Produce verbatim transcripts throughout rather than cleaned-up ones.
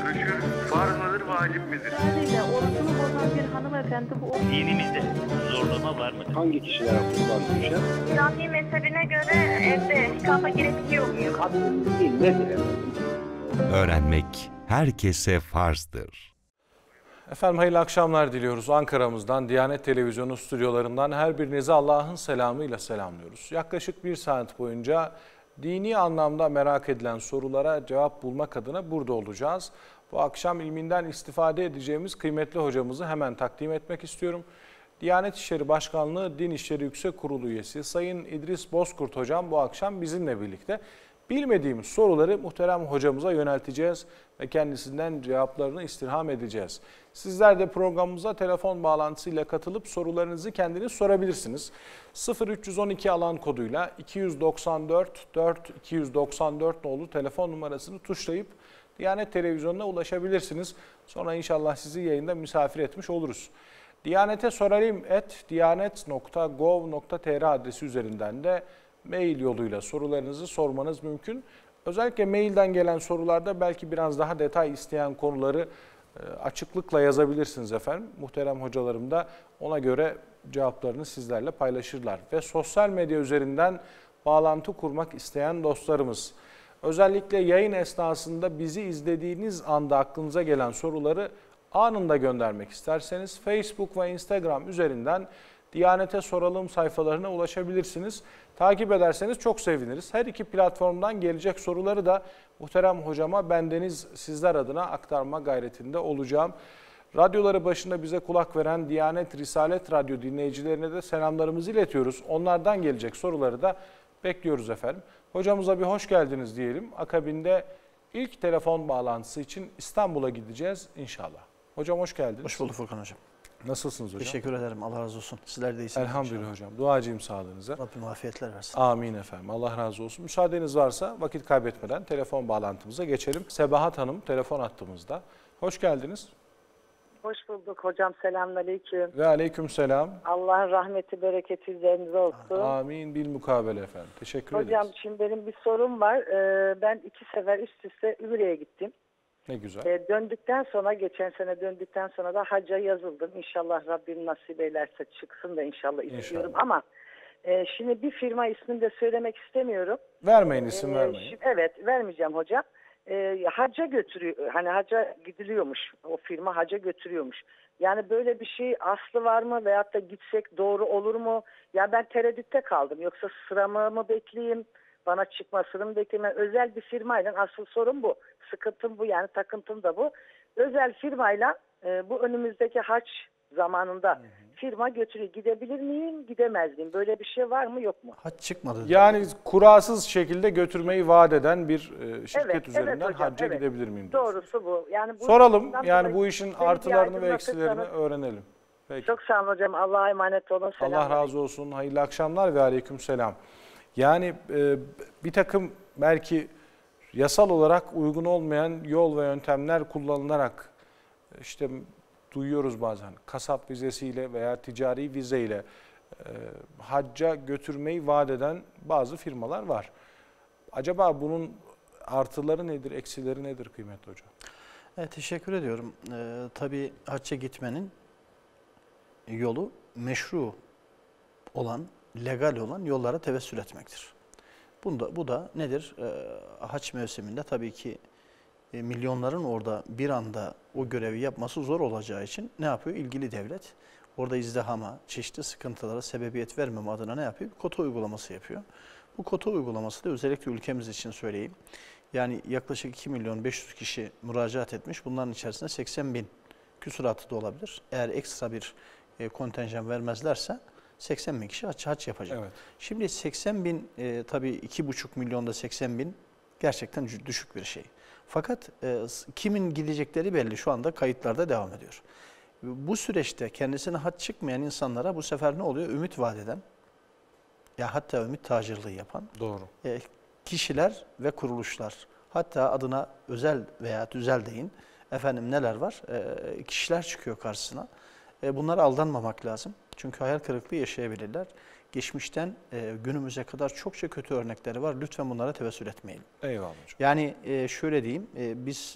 Görüşürüz. Farz mıdır, vacip midir? Haliyle orucunu bozan bir hanımefendi bu. Dinimizde zorlama var mıdır? Hangi kişilere kurban düşer? İslami mezhebine göre evde nikahla gerekiyor muyum? Kadın değil, nedir? Öğrenmek herkese farzdır. Efendim hayırlı akşamlar diliyoruz. Ankara'mızdan, Diyanet Televizyonu stüdyolarından her birinizi Allah'ın selamıyla selamlıyoruz. Yaklaşık bir saat boyunca dini anlamda merak edilen sorulara cevap bulmak adına burada olacağız. Bu akşam ilminden istifade edeceğimiz kıymetli hocamızı hemen takdim etmek istiyorum. Diyanet İşleri Başkanlığı Din İşleri Yüksek Kurulu üyesi Sayın İdris Bozkurt hocam bu akşam bizimle birlikte. Bilmediğimiz soruları muhterem hocamıza yönelteceğiz ve kendisinden cevaplarını istirham edeceğiz. Sizler de programımıza telefon bağlantısıyla katılıp sorularınızı kendiniz sorabilirsiniz. sıfır üç on iki alan koduyla iki yüz doksan dört dört iki yüz doksan dört nolu telefon numarasını tuşlayıp Diyanet Televizyonu'na ulaşabilirsiniz. Sonra inşallah sizi yayında misafir etmiş oluruz. Diyanete sorayım et diyanet nokta gov nokta tr adresi üzerinden de mail yoluyla sorularınızı sormanız mümkün. Özellikle mailden gelen sorularda belki biraz daha detay isteyen konuları açıklıkla yazabilirsiniz efendim. Muhterem hocalarım da ona göre cevaplarını sizlerle paylaşırlar. Ve sosyal medya üzerinden bağlantı kurmak isteyen dostlarımız, özellikle yayın esnasında bizi izlediğiniz anda aklınıza gelen soruları anında göndermek isterseniz Facebook ve Instagram üzerinden Diyanete Soralım sayfalarına ulaşabilirsiniz. Takip ederseniz çok seviniriz. Her iki platformdan gelecek soruları da muhterem hocama bendeniz sizler adına aktarma gayretinde olacağım. Radyoları başında bize kulak veren Diyanet Risalet Radyo dinleyicilerine de selamlarımızı iletiyoruz. Onlardan gelecek soruları da bekliyoruz efendim. Hocamıza bir hoş geldiniz diyelim. Akabinde ilk telefon bağlantısı için İstanbul'a gideceğiz inşallah. Hocam hoş geldiniz. Hoş bulduk Furkan Hocam. Nasılsınız hocam? Teşekkür ederim. Allah razı olsun. Sizler de iyisiniz. Elhamdülillah inşallah. Hocam. Duacıyım sağlığınıza. Rabbim afiyetler versin. Amin efendim. Allah razı olsun. Müsaadeniz varsa vakit kaybetmeden telefon bağlantımıza geçelim. Sebahat Hanım telefon attığımızda. Hoş geldiniz. Hoş bulduk hocam. Selamünaleyküm. Ve aleyküm selam. Allah'ın rahmeti, bereketi üzerinize olsun. Amin bilmukabele efendim. Teşekkür hocam, ederiz. Hocam şimdi benim bir sorum var. Ee, ben iki sefer üst üste Ümre'ye gittim. Ne güzel. Ee, döndükten sonra, geçen sene döndükten sonra da hacca yazıldım. İnşallah Rabbim nasip eylerse çıksın da inşallah istiyorum. İnşallah. Ama e, şimdi bir firma ismini de söylemek istemiyorum. Vermeyin isim ee, vermeyin. Şimdi, evet vermeyeceğim hocam. Ee, hacca götürüyor, hani hacca gidiliyormuş, o firma hacca götürüyormuş. Yani böyle bir şey aslı var mı veyahut da gitsek doğru olur mu? Ya ben tereddütte kaldım, yoksa sıramı mı bekleyeyim, bana çıkmasını mı bekleyeyim? Yani özel bir firmayla, asıl sorun bu, sıkıntım bu, yani takıntım da bu. Özel firmayla e, bu önümüzdeki hac zamanında hı hı. firma götürüyor. Gidebilir miyim, gidemez miyim? Böyle bir şey var mı, yok mu? Hac çıkmadı. Yani kurasız şekilde götürmeyi vaat eden bir şirket evet, üzerinden evet hocam, hacca evet. gidebilir miyim? Doğrusu bu. Yani bu soralım yani bu işin artılarını ve eksilerini öğrenelim. Peki. Çok sağ olun hocam. Allah'a emanet olun. Selam. Allah razı olsun. Hayırlı akşamlar ve aleyküm selam. Yani e, bir takım belki yasal olarak uygun olmayan yol ve yöntemler kullanılarak işte duyuyoruz bazen kasap vizesiyle veya ticari vizeyle e, hacca götürmeyi vaat eden bazı firmalar var. Acaba bunun artıları nedir, eksileri nedir kıymetli hocam? Evet, teşekkür ediyorum. Ee, tabii hacca gitmenin yolu meşru olan, legal olan yollara tevessül etmektir. Bunda, bu da nedir? Ee, hac mevsiminde tabii ki e, milyonların orada bir anda o görevi yapması zor olacağı için ne yapıyor? İlgili devlet orada izdihama, çeşitli sıkıntılara sebebiyet vermeme adına ne yapıyor? Bir kota uygulaması yapıyor. Bu kota uygulaması da özellikle ülkemiz için söyleyeyim. Yani yaklaşık iki milyon beş yüz kişi müracaat etmiş. Bunların içerisinde seksen bin küsuratı da olabilir. Eğer ekstra bir e, kontenjan vermezlerse seksen bin kişi hac, hac yapacak. Evet. Şimdi seksen bin e, tabii iki buçuk milyonda seksen bin gerçekten düşük bir şey. Fakat e, kimin gidecekleri belli, şu anda kayıtlarda devam ediyor. Bu süreçte kendisine hac çıkmayan insanlara bu sefer ne oluyor? Ümit vaat eden, ya hatta ümit tacirliği yapan doğru. E, kişiler ve kuruluşlar, hatta adına özel veya tüzel deyin, efendim neler var? E, kişiler çıkıyor karşısına. E, bunlara aldanmamak lazım. Çünkü hayal kırıklığı yaşayabilirler. Geçmişten e, günümüze kadar çokça kötü örnekleri var. Lütfen bunlara tevessül etmeyin. Eyvallah hocam. Yani e, şöyle diyeyim, e, biz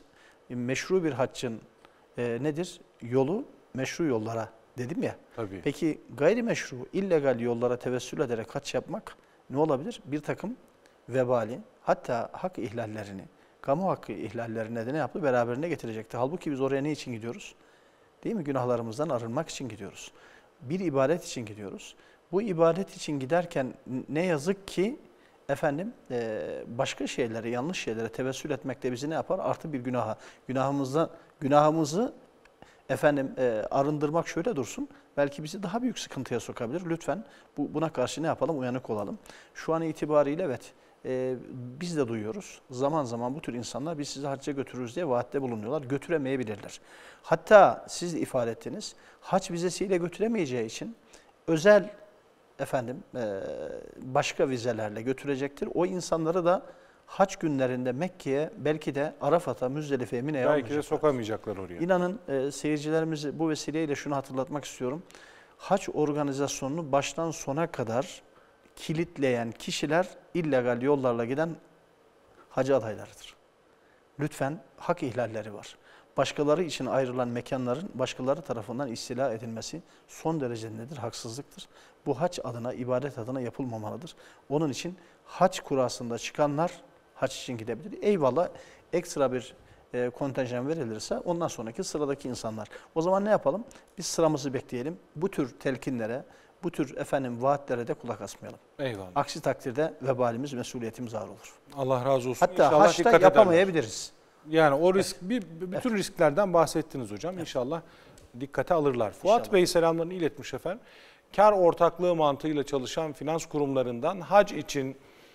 meşru bir haccın e, nedir? Yolu meşru yollara dedim ya. Tabii. Peki gayrimeşru, illegal yollara tevessül ederek hac yapmak ne olabilir? Bir takım vebali, hatta hak ihlallerini, kamu hakkı ihlallerine de ne yaptı? Beraberine getirecekti. Halbuki biz oraya ne için gidiyoruz? Değil mi? Günahlarımızdan arınmak için gidiyoruz. Bir ibadet için gidiyoruz. Bu ibadet için giderken ne yazık ki efendim başka şeylere, yanlış şeylere tevessül etmek de bizi ne yapar? Artı bir günaha. Günahımızdan, günahımızı efendim arındırmak şöyle dursun. Belki bizi daha büyük sıkıntıya sokabilir. Lütfen bu, buna karşı ne yapalım? Uyanık olalım. Şu an itibariyle evet e, biz de duyuyoruz. Zaman zaman bu tür insanlar biz sizi hacca götürürüz diye vaatte bulunuyorlar. Götüremeyebilirler. Hatta siz de ifade ettiniz. Hac vizesiyle götüremeyeceği için özel efendim başka vizelerle götürecektir. O insanları da hac günlerinde Mekke'ye, belki de Arafat'a, Müzdelife'ye, Mine'ye Belki almayacaklar. de sokamayacaklar oraya. İnanın e, seyircilerimizi bu vesileyle şunu hatırlatmak istiyorum. Hac organizasyonunu baştan sona kadar kilitleyen kişiler illegal yollarla giden hacı adaylarıdır. Lütfen hak ihlalleri var. Başkaları için ayrılan mekanların başkaları tarafından istila edilmesi son derece nedir? Haksızlıktır. Bu hac adına, ibadet adına yapılmamalıdır. Onun için hac kurasında çıkanlar hac için gidebilir. Eyvallah, ekstra bir e, kontenjan verilirse ondan sonraki sıradaki insanlar. O zaman ne yapalım? Biz sıramızı bekleyelim. Bu tür telkinlere, bu tür efendim vaatlere de kulak asmayalım. Eyvallah. Aksi takdirde vebalimiz, mesuliyetimiz ağır olur. Allah razı olsun. Hatta İnşallah haçta dikkat ederler. yapamayabiliriz. Yani o risk, bir, bütün risklerden bahsettiniz hocam. İnşallah dikkate alırlar. Fuat İnşallah. Bey selamlarını iletmiş efendim. Kar ortaklığı mantığıyla çalışan finans kurumlarından hac için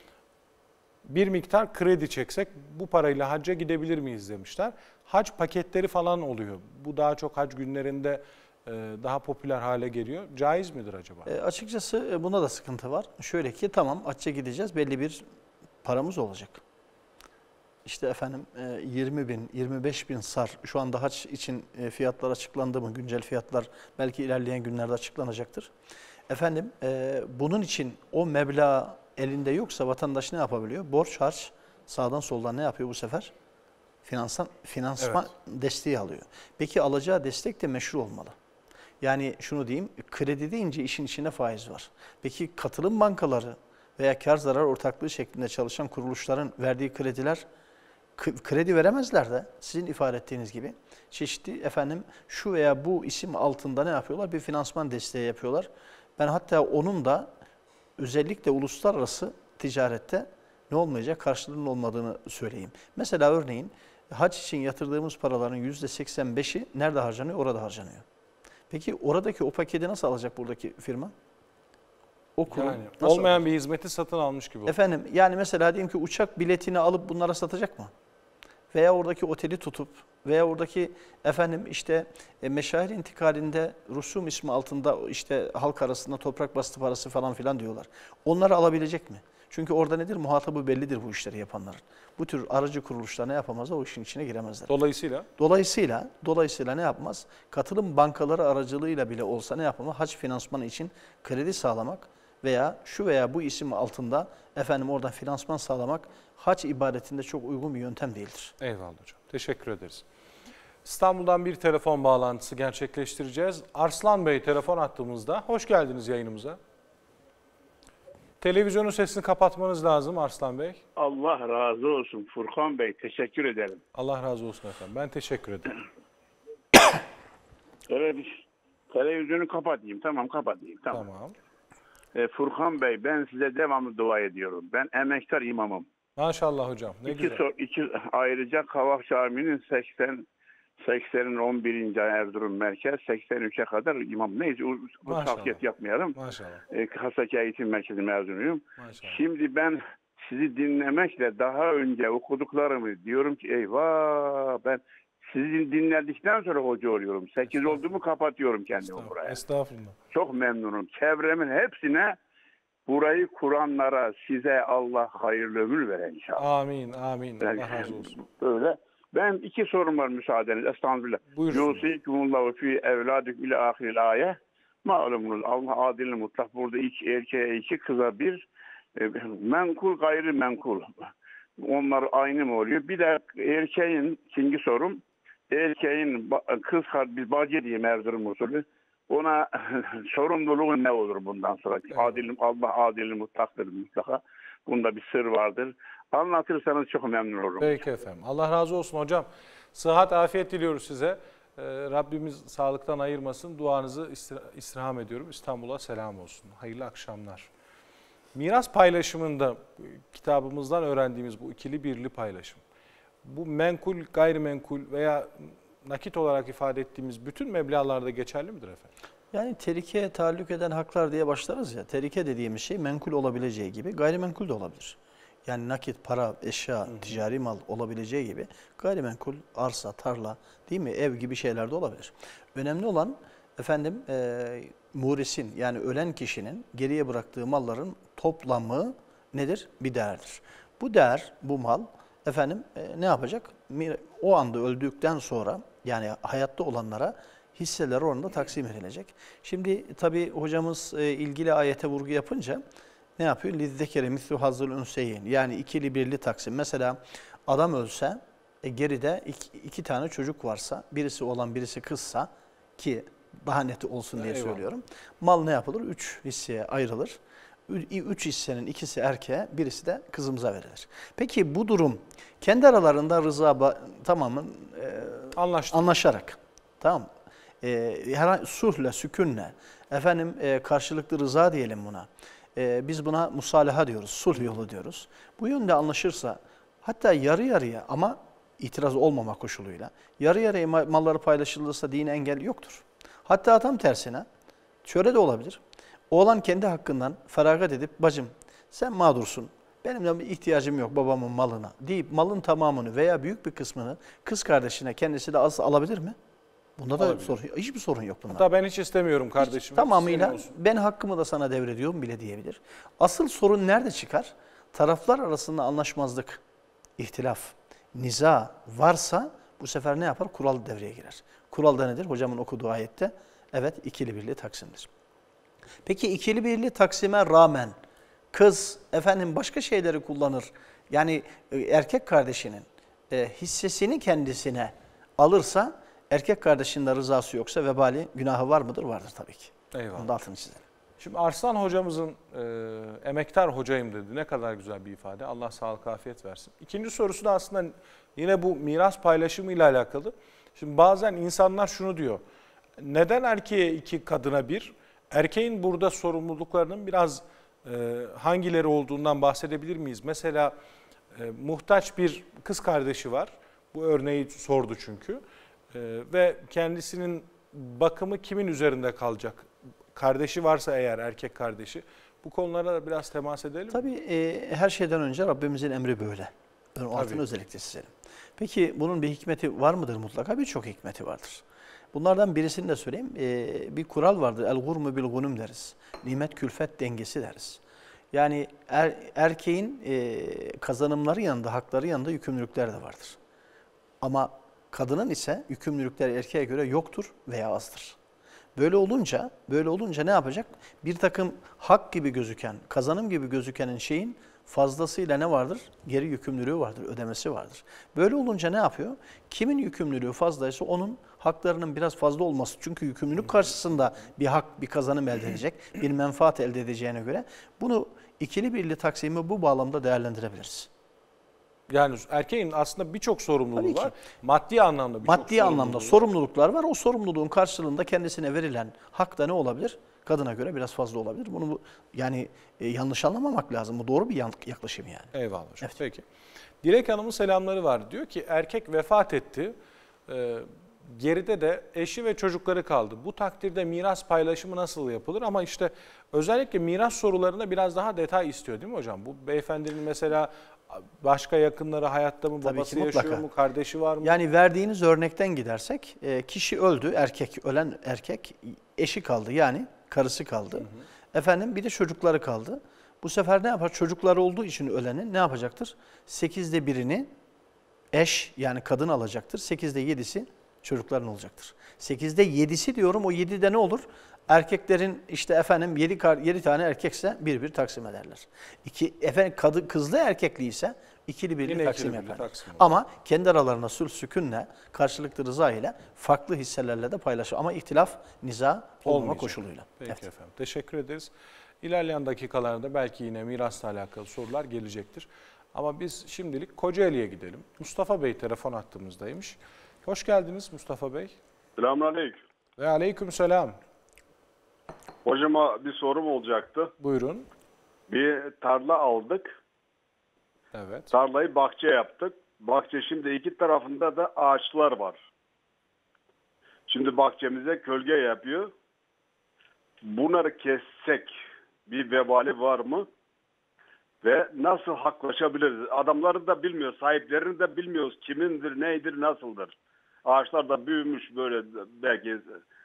bir miktar kredi çeksek bu parayla hacca gidebilir miyiz demişler. Hac paketleri falan oluyor. Bu daha çok hac günlerinde daha popüler hale geliyor. Caiz midir acaba? E, açıkçası buna da sıkıntı var. Şöyle ki tamam hacca gideceğiz, belli bir paramız olacak. İşte efendim yirmi bin, yirmi beş bin sar şu anda hac için fiyatlar açıklandı mı? Güncel fiyatlar belki ilerleyen günlerde açıklanacaktır. Efendim bunun için o meblağ elinde yoksa vatandaş ne yapabiliyor? Borç harç sağdan soldan ne yapıyor bu sefer? Finansman, finansman evet. desteği alıyor. Peki alacağı destek de meşru olmalı. Yani şunu diyeyim, kredi deyince işin içinde faiz var. Peki katılım bankaları veya kar zarar ortaklığı şeklinde çalışan kuruluşların verdiği krediler kredi veremezler de sizin ifade ettiğiniz gibi çeşitli efendim şu veya bu isim altında ne yapıyorlar? Bir finansman desteği yapıyorlar. Ben hatta onun da özellikle uluslararası ticarette ne olmayacak? Karşılığının olmadığını söyleyeyim. Mesela örneğin hac için yatırdığımız paraların yüzde seksen beşi nerede harcanıyor? Orada harcanıyor. Peki oradaki o paketi nasıl alacak buradaki firma? O kurum yani, nasıl olmayan alacak? Bir hizmeti satın almış gibi oldu. Efendim yani mesela diyelim ki uçak biletini alıp bunlara satacak mı? Veya oradaki oteli tutup veya oradaki efendim işte e, meşahir intikalinde Rusum ismi altında işte halk arasında toprak bastı parası falan filan diyorlar. Onları alabilecek mi? Çünkü orada nedir? Muhatabı bellidir bu işleri yapanların. Bu tür aracı kuruluşlar ne yapamazlar? O işin içine giremezler. Dolayısıyla? Dolayısıyla, dolayısıyla ne yapmaz? Katılım bankaları aracılığıyla bile olsa ne yapamaz? Hac finansmanı için kredi sağlamak veya şu veya bu isim altında efendim oradan finansman sağlamak hac ibadetinde çok uygun bir yöntem değildir. Eyvallah hocam. Teşekkür ederiz. İstanbul'dan bir telefon bağlantısı gerçekleştireceğiz. Arslan Bey telefon attığımızda. Hoş geldiniz yayınımıza. Televizyonun sesini kapatmanız lazım Arslan Bey. Allah razı olsun Furkan Bey. Teşekkür ederim. Allah razı olsun efendim. Ben teşekkür ederim. Evet, televizyonu kapatayım. Tamam kapatayım. Tamam. Tamam. E, Furkan Bey, ben size devamlı dua ediyorum. Ben emektar imamım. Maşallah hocam. Ne iki, güzel. so, iki, ayrıca Kavak Camii'nin seksen seksenin on birinci Erzurum Merkez seksen üçe kadar imam. Neyse bu tavsiyet yapmayalım. Maşallah. E, Haseki Eğitim Merkezi mezunuyum. Maşallah. Şimdi ben sizi dinlemekle daha önce okuduklarımı diyorum ki eyvah, ben sizi dinledikten sonra hoca oluyorum. sekiz olduğumu kapatıyorum kendimi Estağfurullah. buraya. Estağfurullah. Çok memnunum. Çevremin hepsine burayı kuranlara size Allah hayırlı ömür vere inşallah. Amin. Amin. Allah razı olsun. Böyle. Ben iki sorum var müsaadeniz. Estağfurullah. Buyurun. Yusikumullahu fi evladik ile ahiril ayet. Malumunuz Allah adil mutlak. Burada iki erkeğe iki, kıza bir. E, menkul gayrı menkul. Onlar aynı mı oluyor? Bir de erkeğin, ikinci sorum, erkeğin ba- kız kardeşi, bacı diyeyim Erzurum usulü, ona sorumluluğu ne olur bundan sonra? Evet. Adil, Allah adil mutlaktır mutlaka. Bunda bir sır vardır. Anlatırsanız çok memnun olurum. Peki efendim. Allah razı olsun hocam. Sıhhat, afiyet diliyoruz size. Ee, Rabbimiz sağlıktan ayırmasın. Duanızı istir- istirham ediyorum. İstanbul'a selam olsun. Hayırlı akşamlar. Miras paylaşımında e, kitabımızdan öğrendiğimiz bu ikili birli paylaşım. Bu menkul, gayrimenkul veya nakit olarak ifade ettiğimiz bütün meblağlarda geçerli midir efendim? Yani terikeye taalluk eden haklar diye başlarız ya. Terike dediğimiz şey menkul olabileceği gibi gayrimenkul de olabilir. Yani nakit, para, eşya, Hı-hı. ticari mal olabileceği gibi gayrimenkul, arsa, tarla, değil mi? Ev gibi şeyler de olabilir. Önemli olan efendim e, murisin yani ölen kişinin geriye bıraktığı malların toplamı nedir? Bir değerdir. Bu değer, bu mal efendim e, ne yapacak? O anda öldükten sonra yani hayatta olanlara hisseler oranında taksim edilecek. Şimdi tabii hocamız e, ilgili ayete vurgu yapınca ne yapıyor? Lizzekere mislu hazzul ünseyin. Yani ikili birli taksim. Mesela adam ölse e, geride iki, iki tane çocuk varsa, birisi oğlan birisi kızsa ki daha net olsun diye Eyvallah. söylüyorum. Mal ne yapılır? Üç hisseye ayrılır. Üç hissenin ikisi erkeğe, birisi de kızımıza verilir. Peki bu durum kendi aralarında rıza tamamen e, anlaşarak, tamam mı? E, herhangi sulhle, sükünle, efendim e, karşılıklı rıza diyelim buna. E, biz buna musalaha diyoruz, sulh yolu diyoruz. Bu yönde anlaşırsa, hatta yarı yarıya ama itiraz olmama koşuluyla, yarı yarıya malları paylaşılırsa dine engel yoktur. Hatta tam tersine, şöyle de olabilir. Oğlan kendi hakkından feragat edip, bacım sen mağdursun, benim de bir ihtiyacım yok babamın malına deyip malın tamamını veya büyük bir kısmını kız kardeşine kendisi de az alabilir mi? Bunda da Olabilir. sorun, hiçbir sorun yok bunda. Hatta ben hiç istemiyorum kardeşim. Hiç, tamamıyla ben hakkımı da sana devrediyorum bile diyebilir. Asıl sorun nerede çıkar? Taraflar arasında anlaşmazlık, ihtilaf, niza varsa bu sefer ne yapar? Kural devreye girer. Kural da nedir? Hocamın okuduğu ayette evet ikili birli taksimdir. Peki ikili birli taksime rağmen kız efendim başka şeyleri kullanır. Yani erkek kardeşinin e, hissesini kendisine alırsa erkek kardeşinin de rızası yoksa vebali günahı var mıdır? Vardır tabii ki. Eyvallah. Onun da altını çizelim. Şimdi Arslan hocamızın e, emektar hocayım dedi. Ne kadar güzel bir ifade. Allah sağlık afiyet versin. İkinci sorusu da aslında yine bu miras paylaşımı ile alakalı. Şimdi bazen insanlar şunu diyor. Neden erkeğe iki, kadına bir? Erkeğin burada sorumluluklarının biraz e, hangileri olduğundan bahsedebilir miyiz? Mesela e, muhtaç bir kız kardeşi var. Bu örneği sordu çünkü. E, ve kendisinin bakımı kimin üzerinde kalacak? Kardeşi varsa eğer, erkek kardeşi. Bu konulara da biraz temas edelim. Tabii e, her şeyden önce Rabbimizin emri böyle. Onun altını özellikle çizelim. Peki bunun bir hikmeti var mıdır mutlaka? Birçok hikmeti vardır. Bunlardan birisini de söyleyeyim. Ee, bir kural vardır. El-gurmu bil-gunum deriz. Nimet külfet dengesi deriz. Yani er, erkeğin e, kazanımları yanında, hakları yanında yükümlülükler de vardır. Ama kadının ise yükümlülükler erkeğe göre yoktur veya azdır. Böyle olunca, böyle olunca ne yapacak? Bir takım hak gibi gözüken, kazanım gibi gözükenin şeyin fazlasıyla ne vardır? Geri yükümlülüğü vardır, ödemesi vardır. Böyle olunca ne yapıyor? Kimin yükümlülüğü fazlaysa onun haklarının biraz fazla olması. Çünkü yükümlülük karşısında bir hak, bir kazanım elde edecek, bir menfaat elde edeceğine göre bunu ikili birli taksimi bu bağlamda değerlendirebiliriz. Yani erkeğin aslında birçok sorumluluğu var. Maddi anlamda birçok Maddi anlamda sorumluluklar var. O sorumluluğun karşılığında kendisine verilen hak da ne olabilir? Kadına göre biraz fazla olabilir. Bunu bu, yani e, yanlış anlamamak lazım. Bu doğru bir yaklaşım yani. Eyvallah hocam. Evet. Peki. Dilek Hanım'ın selamları var. Diyor ki erkek vefat etti. Ee, geride de eşi ve çocukları kaldı. Bu takdirde miras paylaşımı nasıl yapılır? Ama işte özellikle miras sorularında biraz daha detay istiyor değil mi hocam? Bu beyefendinin mesela başka yakınları hayatta mı, Tabii babası ki, yaşıyor mutlaka. mu, kardeşi var mı? Yani verdiğiniz örnekten gidersek kişi öldü, erkek, ölen erkek, eşi kaldı yani karısı kaldı. Hı hı. Efendim bir de çocukları kaldı. Bu sefer ne yapar? Çocukları olduğu için ölenin ne yapacaktır? Sekizde birini eş yani kadın alacaktır. Sekizde yedisi çocukların olacaktır. Sekizde yedisi diyorum, o yedide ne olur? Erkeklerin işte efendim yedi, yedi tane erkekse bir bir taksim ederler. İki, efendim kadı, kızlı erkekli ise ikili birlik Yine taksim ikili birlik yaparlar. taksim olur. Ama kendi aralarına sülh sükünle, karşılıklı rıza ile farklı hisselerle de paylaşır. Ama ihtilaf, niza olmama Olmayacak. koşuluyla. Peki Evet. efendim. Teşekkür ederiz. İlerleyen dakikalarda belki yine mirasla alakalı sorular gelecektir. Ama biz şimdilik Kocaeli'ye gidelim. Mustafa Bey telefon hattımızdaymış. Hoş geldiniz Mustafa Bey. Selamünaleyküm. Ve aleykümselam. Hocama bir sorum olacaktı. Buyurun. Bir tarla aldık. Evet. Tarlayı bahçe yaptık. Bahçe şimdi iki tarafında da ağaçlar var. Şimdi bahçemize gölge yapıyor. Bunları kessek bir vebali var mı? Ve nasıl haklaşabiliriz? Adamları da bilmiyoruz, sahiplerini de bilmiyoruz. Kimindir, neydir, nasıldır? Ağaçlar da büyümüş böyle belki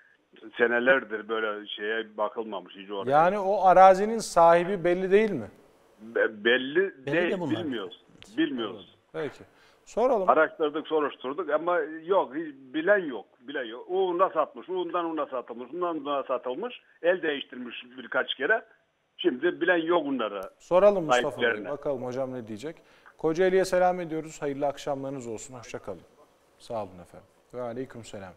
senelerdir böyle şeye bakılmamış hiç oraya. Yani o arazinin sahibi belli değil mi? Be- belli, Belli değil, de bunlar. bilmiyoruz. Bilmiyoruz. Peki. Soralım. Araştırdık, soruşturduk ama yok, hiç bilen yok. Bilen yok. O una satmış, ondan una satılmış, ondan una satılmış. El değiştirmiş birkaç kere. Şimdi bilen yok onlara. Soralım Mustafa Bey. Sahiplerine. Bakalım hocam ne diyecek. Kocaeli'ye selam ediyoruz. Hayırlı akşamlarınız olsun. Hoşça kalın. Sağ olun efendim. Ve aleykümselam.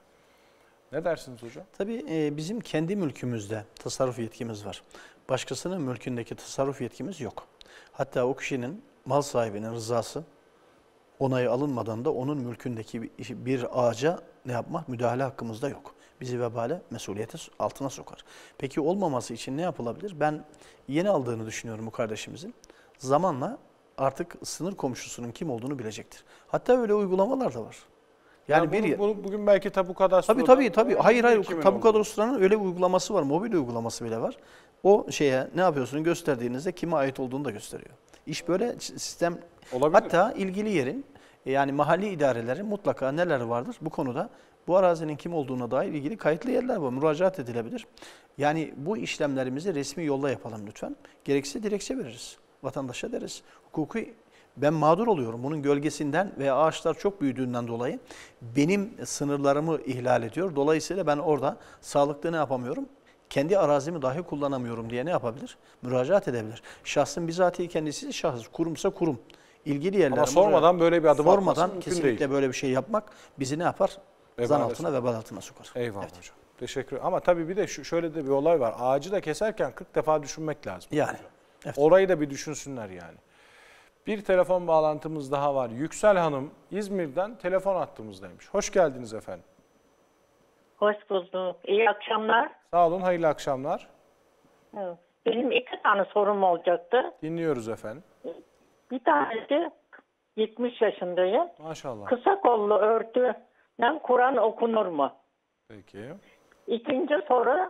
Ne dersiniz hocam? Tabii e, bizim kendi mülkümüzde tasarruf yetkimiz var. Başkasının mülkündeki tasarruf yetkimiz yok. Hatta o kişinin, mal sahibinin rızası onayı alınmadan da onun mülkündeki bir- bir ağaca ne yapmak? Müdahale hakkımız da yok. Bizi vebale, mesuliyete altına sokar. Peki olmaması için ne yapılabilir? Ben yeni aldığını düşünüyorum bu kardeşimizin. Zamanla artık sınır komşusunun kim olduğunu bilecektir. Hatta öyle uygulamalar da var. Yani Ya bir bunu, bunu bugün belki tapu kadastroda... Tabii tabii tabii. Hayır hayır. kimin Tapu olduğunu. kadastrosunun öyle bir uygulaması var. Mobil uygulaması bile var. O şeye ne yapıyorsun gösterdiğinizde kime ait olduğunu da gösteriyor. İş böyle sistem. Olabilir. Hatta ilgili yerin yani mahalli idarelerin mutlaka neler vardır bu konuda bu arazinin kim olduğuna dair ilgili kayıtlı yerler var. Müracaat edilebilir. Yani bu işlemlerimizi resmi yolla yapalım lütfen. Gerekirse dilekçe veririz. Vatandaşa deriz. Hukuki ben mağdur oluyorum. Bunun gölgesinden veya ağaçlar çok büyüdüğünden dolayı benim sınırlarımı ihlal ediyor. Dolayısıyla ben orada sağlıklı ne yapamıyorum? Kendi arazimi dahi kullanamıyorum diye ne yapabilir? Müracaat edebilir. Şahsın bizatihi kendisi şahıs, kurumsa kurum. İlgili yerler. Ama sormadan böyle bir adım atması Sormadan mümkün kesinlikle değil. böyle bir şey yapmak bizi ne yapar? Vebale Zan altına, sokar. vebal altına sokar. Eyvallah Evet. hocam. Teşekkür ederim. Ama tabii bir de şu, şöyle de bir olay var. Ağacı da keserken kırk defa düşünmek lazım. Yani. Evet. Orayı da bir düşünsünler yani. Bir telefon bağlantımız daha var. Yüksel Hanım İzmir'den telefon hattımızdaymış. Hoş geldiniz efendim. Hoş bulduk. İyi akşamlar. Sağ olun, hayırlı akşamlar. Evet. Benim iki tane sorum olacaktı. Dinliyoruz efendim. Bir tanesi yetmiş yaşındayım. Maşallah. Kısa kollu örtüyle Kur'an okunur mu? Peki. İkinci soru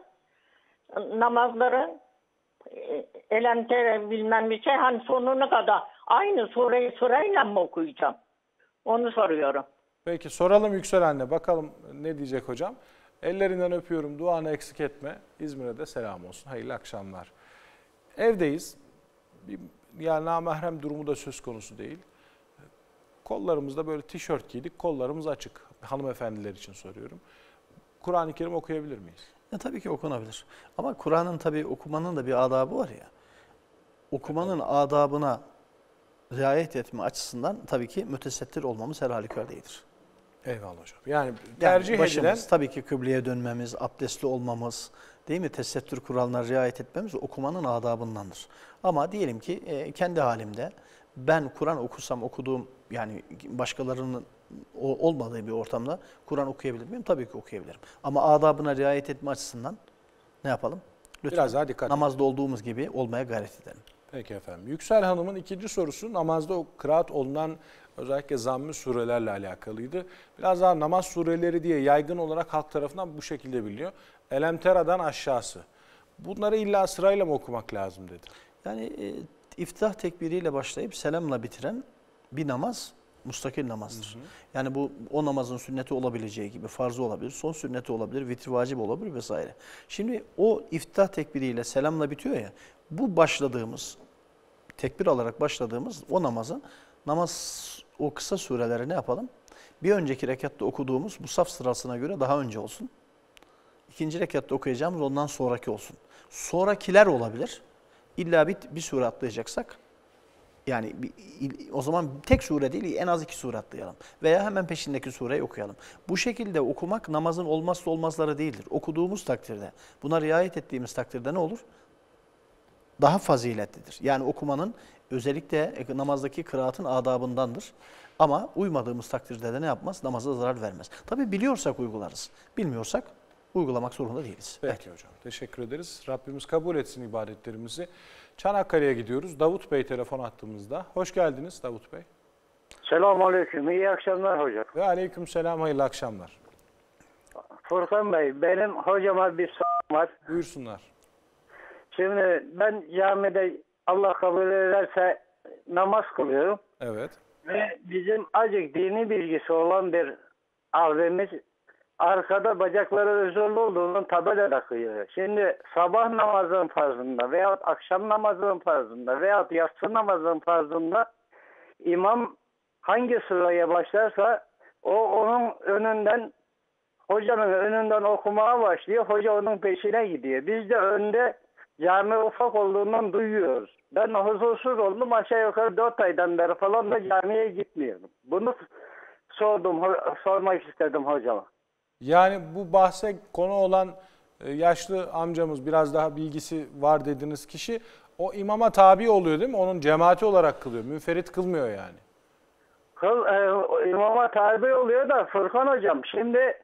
namazların e, elemtere bilmem bir şey hani sonuna kadar aynı sureyi sırayla mı okuyacağım? Onu soruyorum. Peki soralım Yüksel anne. Bakalım ne diyecek hocam. Ellerinden öpüyorum. Duanı eksik etme. İzmir'e de selam olsun. Hayırlı akşamlar. Evdeyiz. Bir, yani namahrem durumu da söz konusu değil. Kollarımızda böyle tişört giydik. Kollarımız açık. Hanımefendiler için soruyorum. Kur'an-ı Kerim okuyabilir miyiz? Ya, tabii ki okunabilir. Ama Kur'an'ın tabii okumanın da bir adabı var ya. Okumanın adabına riayet etme açısından tabii ki mütesettir olmamız her halükarda iyidir. Eyvallah hocam. Yani Yani tercih başımız, edilen... tabii ki kıbleye dönmemiz, abdestli olmamız, değil mi? Tesettür kurallarına riayet etmemiz okumanın adabındandır. Ama diyelim ki e, kendi halimde ben Kur'an okusam okuduğum yani başkalarının o, olmadığı bir ortamda Kur'an okuyabilir miyim? Tabii ki okuyabilirim. Ama adabına riayet etme açısından ne yapalım? Lütfen Biraz daha dikkat namazda olduğumuz gibi olmaya gayret edelim. Peki efendim. Yüksel Hanım'ın ikinci sorusu namazda o kıraat olunan özellikle zamm-ı surelerle alakalıydı. Biraz daha namaz sureleri diye yaygın olarak halk tarafından bu şekilde biliniyor. Elemtera'dan aşağısı. Bunları illa sırayla mı okumak lazım dedi. Yani e, iftah tekbiriyle başlayıp selamla bitiren bir namaz mustakil namazdır. Hı hı. Yani bu o namazın sünneti olabileceği gibi farzı olabilir, son sünneti olabilir, vitri vacip olabilir vesaire. Şimdi o iftah tekbiriyle selamla bitiyor ya, bu başladığımız, tekbir alarak başladığımız o namazın, namaz o kısa sureleri ne yapalım? Bir önceki rekatta okuduğumuz bu saf sırasına göre daha önce olsun. İkinci rekatta okuyacağımız ondan sonraki olsun. Sonrakiler olabilir. İlla bir, bir sure atlayacaksak Yani bir, o zaman tek sure değil, en az iki sure atlayalım. Veya hemen peşindeki sureyi okuyalım. Bu şekilde okumak namazın olmazsa olmazları değildir. Okuduğumuz takdirde, buna riayet ettiğimiz takdirde ne olur? Daha faziletlidir. Yani okumanın özellikle namazdaki kıraatın adabındandır. Ama uymadığımız takdirde de ne yapmaz? Namaza zarar vermez. Tabii biliyorsak uygularız. Bilmiyorsak uygulamak zorunda değiliz. Peki evet. Hocam. Teşekkür ederiz. Rabbimiz kabul etsin ibadetlerimizi. Çanakkale'ye gidiyoruz. Davut Bey telefon attığımızda. Hoş geldiniz Davut Bey. Selamünaleyküm. İyi akşamlar hocam. Ve aleyküm selam. Hayırlı akşamlar. Furkan Bey, benim hocama bir sorum var. Buyursunlar. Şimdi ben camide Allah kabul ederse namaz kılıyorum. Evet. Ve bizim acık dini bilgisi olan bir abimiz arkada bacakları özürlü olduğundan tabela takıyor. Şimdi sabah namazının farzında veyahut akşam namazının farzında veyahut yatsı namazının farzında imam hangi sıraya başlarsa o onun önünden, hocanın önünden okumaya başlıyor. Hoca onun peşine gidiyor. Biz de önde cami ufak olduğundan duyuyoruz. Ben huzursuz oldum. Aşağı yukarı dört aydan beri falan da camiye gitmiyorum. Bunu sordum, sormak istedim hocama. Yani bu bahse konu olan yaşlı amcamız, biraz daha bilgisi var dediğiniz kişi o imama tabi oluyor değil mi? Onun cemaati olarak kılıyor. Münferit kılmıyor yani. Kıl, e, imama tabi oluyor da Furkan hocam şimdi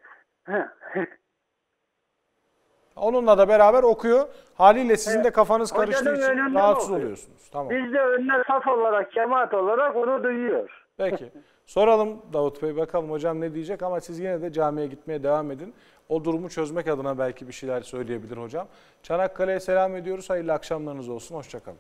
onunla da beraber okuyor. Haliyle sizin evet, de kafanız karıştığı için rahatsız okuyor. Oluyorsunuz. Tamam. Biz de önüne saf olarak, cemaat olarak onu duyuyoruz. Peki. Soralım Davut Bey, bakalım hocam ne diyecek, ama siz yine de camiye gitmeye devam edin. O durumu çözmek adına belki bir şeyler söyleyebilir hocam. Çanakkale'ye selam ediyoruz. Hayırlı akşamlarınız olsun. Hoşçakalın.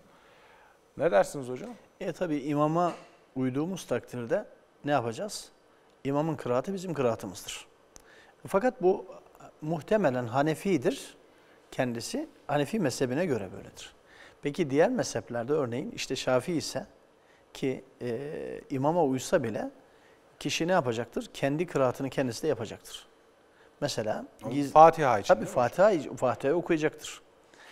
Ne dersiniz hocam? E tabii imama uyduğumuz takdirde ne yapacağız? İmamın kıraatı bizim kıraatımızdır. Fakat bu muhtemelen Hanefi'dir kendisi. Hanefi mezhebine göre böyledir. Peki diğer mezheplerde örneğin işte Şafii ise ki e, imama uysa bile kişi ne yapacaktır? Kendi kıraatını kendisi de yapacaktır. Mesela giz... Fatiha için. Tabii Fatiha, Fatiha'yı okuyacaktır.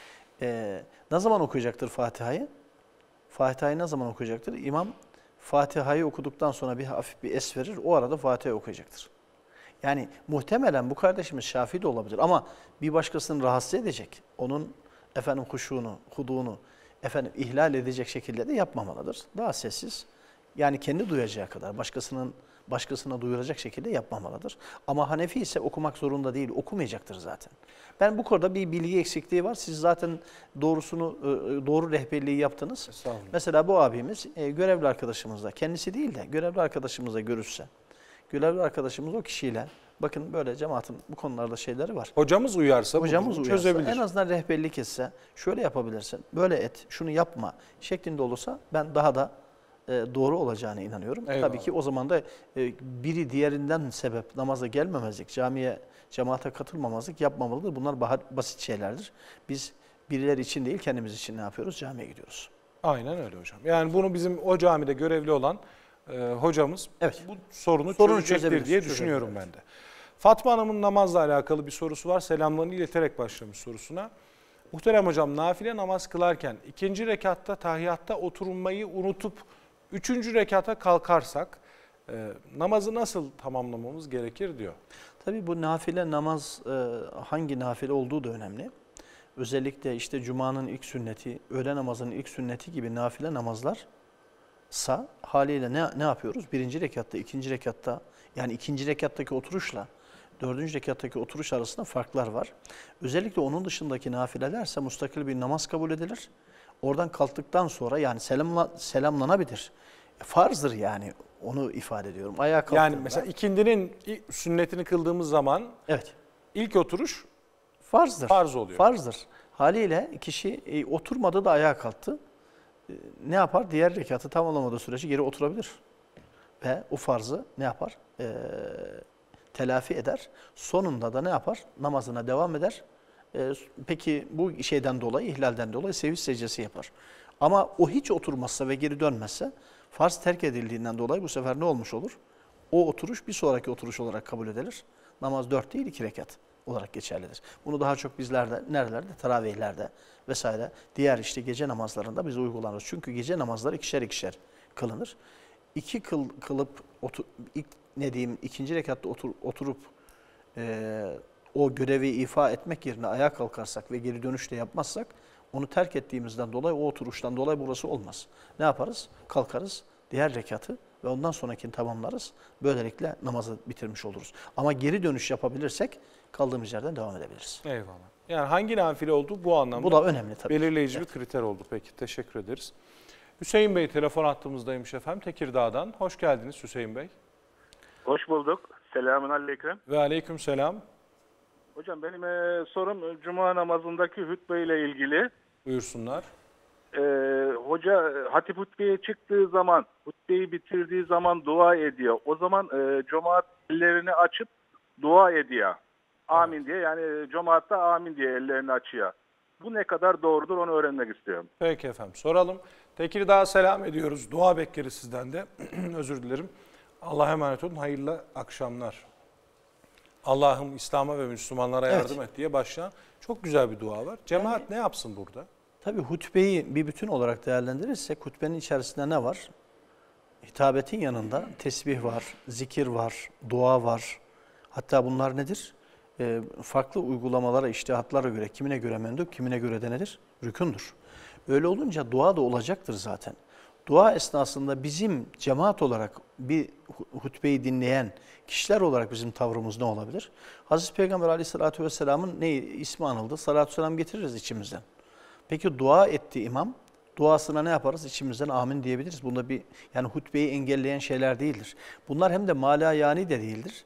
E, ne zaman okuyacaktır Fatiha'yı? Fatiha'yı ne zaman okuyacaktır? İmam Fatiha'yı okuduktan sonra bir hafif bir es verir. O arada Fatiha'yı okuyacaktır. Yani muhtemelen bu kardeşimiz Şafii de olabilir ama bir başkasını rahatsız edecek, onun efendim huşunu, huduğunu efendim ihlal edecek şekilde de yapmamalıdır. Daha sessiz, yani kendi duyacağı kadar başkasının başkasına duyuracak şekilde yapmamalıdır. Ama Hanefi ise okumak zorunda değil, okumayacaktır zaten. Ben bu konuda bir bilgi eksikliği var. Siz zaten doğrusunu doğru rehberliği yaptınız. Mesela bu abimiz görevli arkadaşımızla, kendisi değil de görevli arkadaşımızla görüşse, görevli arkadaşımız o kişiyle, bakın böyle cemaatin bu konularda şeyleri var. Hocamız uyarsa, Hocamız uyarsa, çözebilir. En azından rehberlik etse, şöyle yapabilirsin, böyle et, şunu yapma şeklinde olursa ben daha da e, doğru olacağına inanıyorum. Eyvallah. Tabii ki o zaman da e, biri diğerinden sebep namaza gelmemezlik, camiye, cemaate katılmamazlık yapmamalıdır. Bunlar basit şeylerdir. Biz birileri için değil, kendimiz için ne yapıyoruz? Camiye gidiyoruz. Aynen öyle hocam. Yani bunu bizim o camide görevli olan e, hocamız evet. bu sorunu, sorunu çözecektir diye düşünüyorum ben de. Fatma Hanım'ın namazla alakalı bir sorusu var. Selamlarını ileterek başlamış sorusuna. Muhterem hocam, nafile namaz kılarken ikinci rekatta tahiyyatta oturmayı unutup üçüncü rekata kalkarsak e, namazı nasıl tamamlamamız gerekir diyor. Tabii bu nafile namaz e, hangi nafile olduğu da önemli. Özellikle işte Cuma'nın ilk sünneti, öğle namazının ilk sünneti gibi nafile namazlarsa haliyle ne, ne yapıyoruz? Birinci rekatta, ikinci rekatta, yani ikinci rekattaki oturuşla dördüncü rekattaki oturuş arasında farklar var. Özellikle onun dışındaki nafilelerse mustakil bir namaz kabul edilir. Oradan kalktıktan sonra yani selamla, selamlanabilir. Farzdır yani, onu ifade ediyorum. Ayağa kalktığında. Yani mesela ikindinin sünnetini kıldığımız zaman evet. ilk oturuş farzdır. Farz oluyor. Farzdır. Haliyle kişi e, oturmadı da ayağa kalktı. E, ne yapar? Diğer rekatı tamamlamadığı sürece geri oturabilir. Ve o farzı ne yapar? E, telafi eder. Sonunda da ne yapar? Namazına devam eder. E, peki bu şeyden dolayı, ihlalden dolayı sevinç secdesi yapar. Ama o hiç oturmazsa ve geri dönmezse farz terk edildiğinden dolayı bu sefer ne olmuş olur? O oturuş bir sonraki oturuş olarak kabul edilir. Namaz dört değil iki rekat olarak geçerlidir. Bunu daha çok bizlerde, nerelerde? Teravihlerde vesaire, diğer işte gece namazlarında biz uygulanırız. Çünkü gece namazları ikişer ikişer kılınır. İki kıl, kılıp, otur, ilk, ne diyeyim, ikinci rekatta otur, oturup e, o görevi ifa etmek yerine ayağa kalkarsak ve geri dönüşte yapmazsak, onu terk ettiğimizden dolayı, o oturuştan dolayı burası olmaz. Ne yaparız? Kalkarız, diğer rekatı ve ondan sonrakini tamamlarız. Böylelikle namazı bitirmiş oluruz. Ama geri dönüş yapabilirsek kaldığımız yerden devam edebiliriz. Eyvallah. Yani hangi nafile oldu bu anlamda? Bu da önemli tabii. Belirleyici Evet. bir kriter oldu. Peki, teşekkür ederiz. Hüseyin Bey telefon hattımızdaymış efendim, Tekirdağ'dan. Hoş geldiniz Hüseyin Bey. Hoş bulduk. Selamun aleyküm. Ve aleyküm selam. Hocam benim e, sorum e, Cuma namazındaki hutbe ile ilgili. Buyursunlar. E, hoca e, hatip hutbeye çıktığı zaman, hutbeyi bitirdiği zaman dua ediyor. O zaman e, cemaat ellerini açıp dua ediyor. Amin diye, yani cemaat da amin diye ellerini açıyor. Bu ne kadar doğrudur onu öğrenmek istiyorum. Peki efendim, soralım. Tekirdağ'a selam ediyoruz. Dua bekleriz sizden de. Özür dilerim. Allah'a emanet olun. Hayırlı akşamlar. Allah'ım İslam'a ve Müslümanlara yardım Evet. et diye başlayan çok güzel bir dua var. Cemaat Yani, ne yapsın burada? Tabii hutbeyi bir bütün olarak değerlendirirsek hutbenin içerisinde ne var? Hitabetin yanında tesbih var, zikir var, dua var. Hatta bunlar nedir? Ee, farklı uygulamalara, içtihatlara göre, kimine göre mendub, kimine göre de nedir? Rükündür. Öyle olunca dua da olacaktır zaten. Dua esnasında bizim cemaat olarak bir hutbeyi dinleyen kişiler olarak bizim tavrımız ne olabilir? Hazreti Peygamber Aleyhisselatü Vesselam'ın ne ismi anıldı? Salatü selam getiririz içimizden. Peki dua etti imam. Duasına ne yaparız? İçimizden amin diyebiliriz. Bunda bir, yani hutbeyi engelleyen şeyler değildir. Bunlar hem de malayani de değildir.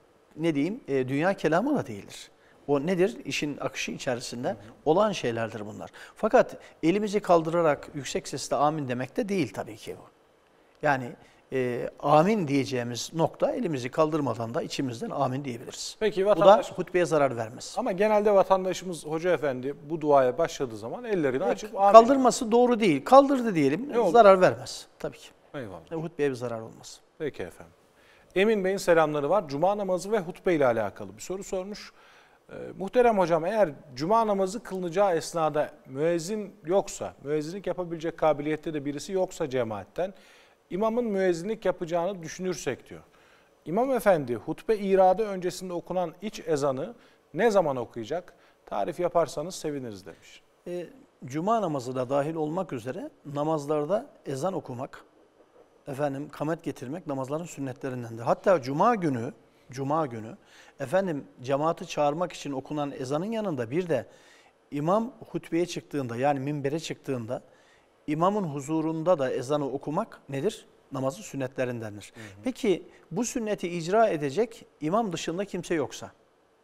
Ne diyeyim? E, dünya kelamı da değildir. O nedir? İşin akışı içerisinde olan şeylerdir bunlar. Fakat elimizi kaldırarak yüksek sesle amin demek de değil tabii ki bu. Yani e, amin diyeceğimiz nokta, elimizi kaldırmadan da içimizden amin diyebiliriz. Peki, bu vatandaş... da hutbeye zarar vermez. Ama genelde vatandaşımız hoca efendi bu duaya başladığı zaman ellerini Evet, açıp amin. kaldırması doğru değil. Kaldırdı diyelim, Ne zarar olur? vermez tabii ki. Eyvallah. E, hutbeye bir zarar olmaz. Peki efendim. Emin Bey'in selamları var. Cuma namazı ve hutbe ile alakalı bir soru sormuş. Ee, muhterem hocam, eğer cuma namazı kılınacağı esnada müezzin yoksa, müezzinlik yapabilecek kabiliyette de birisi yoksa cemaatten, imamın müezzinlik yapacağını düşünürsek diyor. İmam efendi hutbe iradı öncesinde okunan iç ezanı ne zaman okuyacak? Tarif yaparsanız seviniriz demiş. E, Cuma namazı da dahil olmak üzere namazlarda ezan okumak, efendim kamet getirmek namazların sünnetlerindendir. Hatta cuma günü, cuma günü efendim cemaati çağırmak için okunan ezanın yanında bir de imam hutbeye çıktığında, yani minbere çıktığında imamın huzurunda da ezanı okumak nedir? Namazın sünnetlerindendir. Hı hı. Peki bu sünneti icra edecek imam dışında kimse yoksa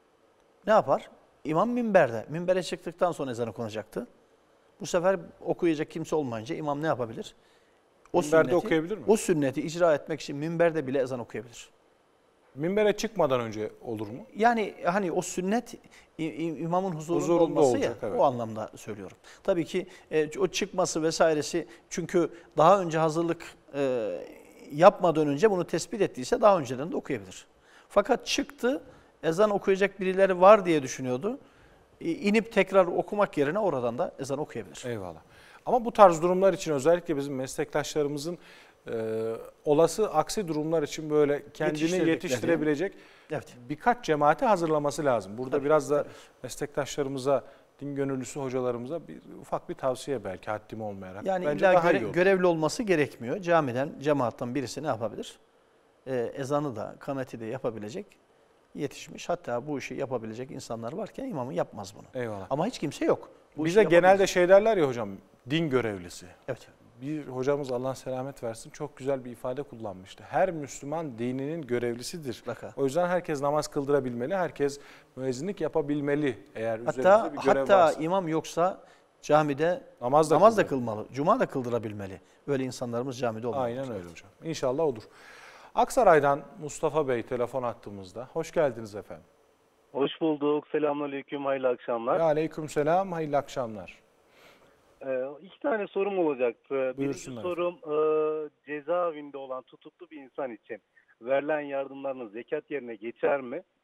ne yapar? İmam minberde. Minbere çıktıktan sonra ezan okunacaktı. Bu sefer okuyacak kimse olmayınca imam ne yapabilir? O Minberde sünneti, okuyabilir mi? O sünneti icra etmek için minberde bile ezan okuyabilir. Minbere çıkmadan önce olur mu? Yani hani o sünnet imamın huzurunda, huzurunda olması olacak, ya, evet. O anlamda söylüyorum. Tabii ki e, o çıkması vesairesi, çünkü daha önce hazırlık e, yapmadan önce bunu tespit ettiyse daha önceden de okuyabilir. Fakat çıktı, ezan okuyacak birileri var diye düşünüyordu. E, inip tekrar okumak yerine oradan da ezan okuyabilir. Eyvallah. Ama bu tarz durumlar için özellikle bizim meslektaşlarımızın e, olası aksi durumlar için böyle kendini yetiştirebilecek evet. birkaç cemaati hazırlaması lazım. Burada Tabii, biraz da tabii. meslektaşlarımıza, din gönüllüsü hocalarımıza bir ufak bir tavsiye, belki haddim olmayarak. Yani Bence illa daha göre, iyi olur. görevli olması gerekmiyor. Camiden, cemaattan birisi ne yapabilir? Ee, ezanı da, kameti de yapabilecek, yetişmiş. Hatta bu işi yapabilecek insanlar varken imamı yapmaz bunu. Eyvallah. Ama hiç kimse yok. Bu Bize işi genelde yapabilir. şey derler ya hocam, din görevlisi. Evet. Bir hocamız, Allah selamet versin, çok güzel bir ifade kullanmıştı. Her Müslüman dininin görevlisidir. Mutlaka. O yüzden herkes namaz kıldırabilmeli, herkes müezzinlik yapabilmeli eğer Hatta, üzerinde bir görev hatta varsa. imam yoksa camide Namaz da, namaz da kılmalı, cuma da kıldırabilmeli. Öyle insanlarımız camide olmalı. Aynen öyle hocam. İnşallah olur. Aksaray'dan Mustafa Bey telefon attığımızda. Hoş geldiniz efendim. Hoş bulduk. Selamünaleyküm. Hayırlı akşamlar. Aleykümselam. Hayırlı akşamlar. Ee, iki tane sorum olacaktı. Birinci Buyursunlar. sorum e, cezaevinde olan tutuklu bir insan için verilen yardımların zekat yerine geçer mi?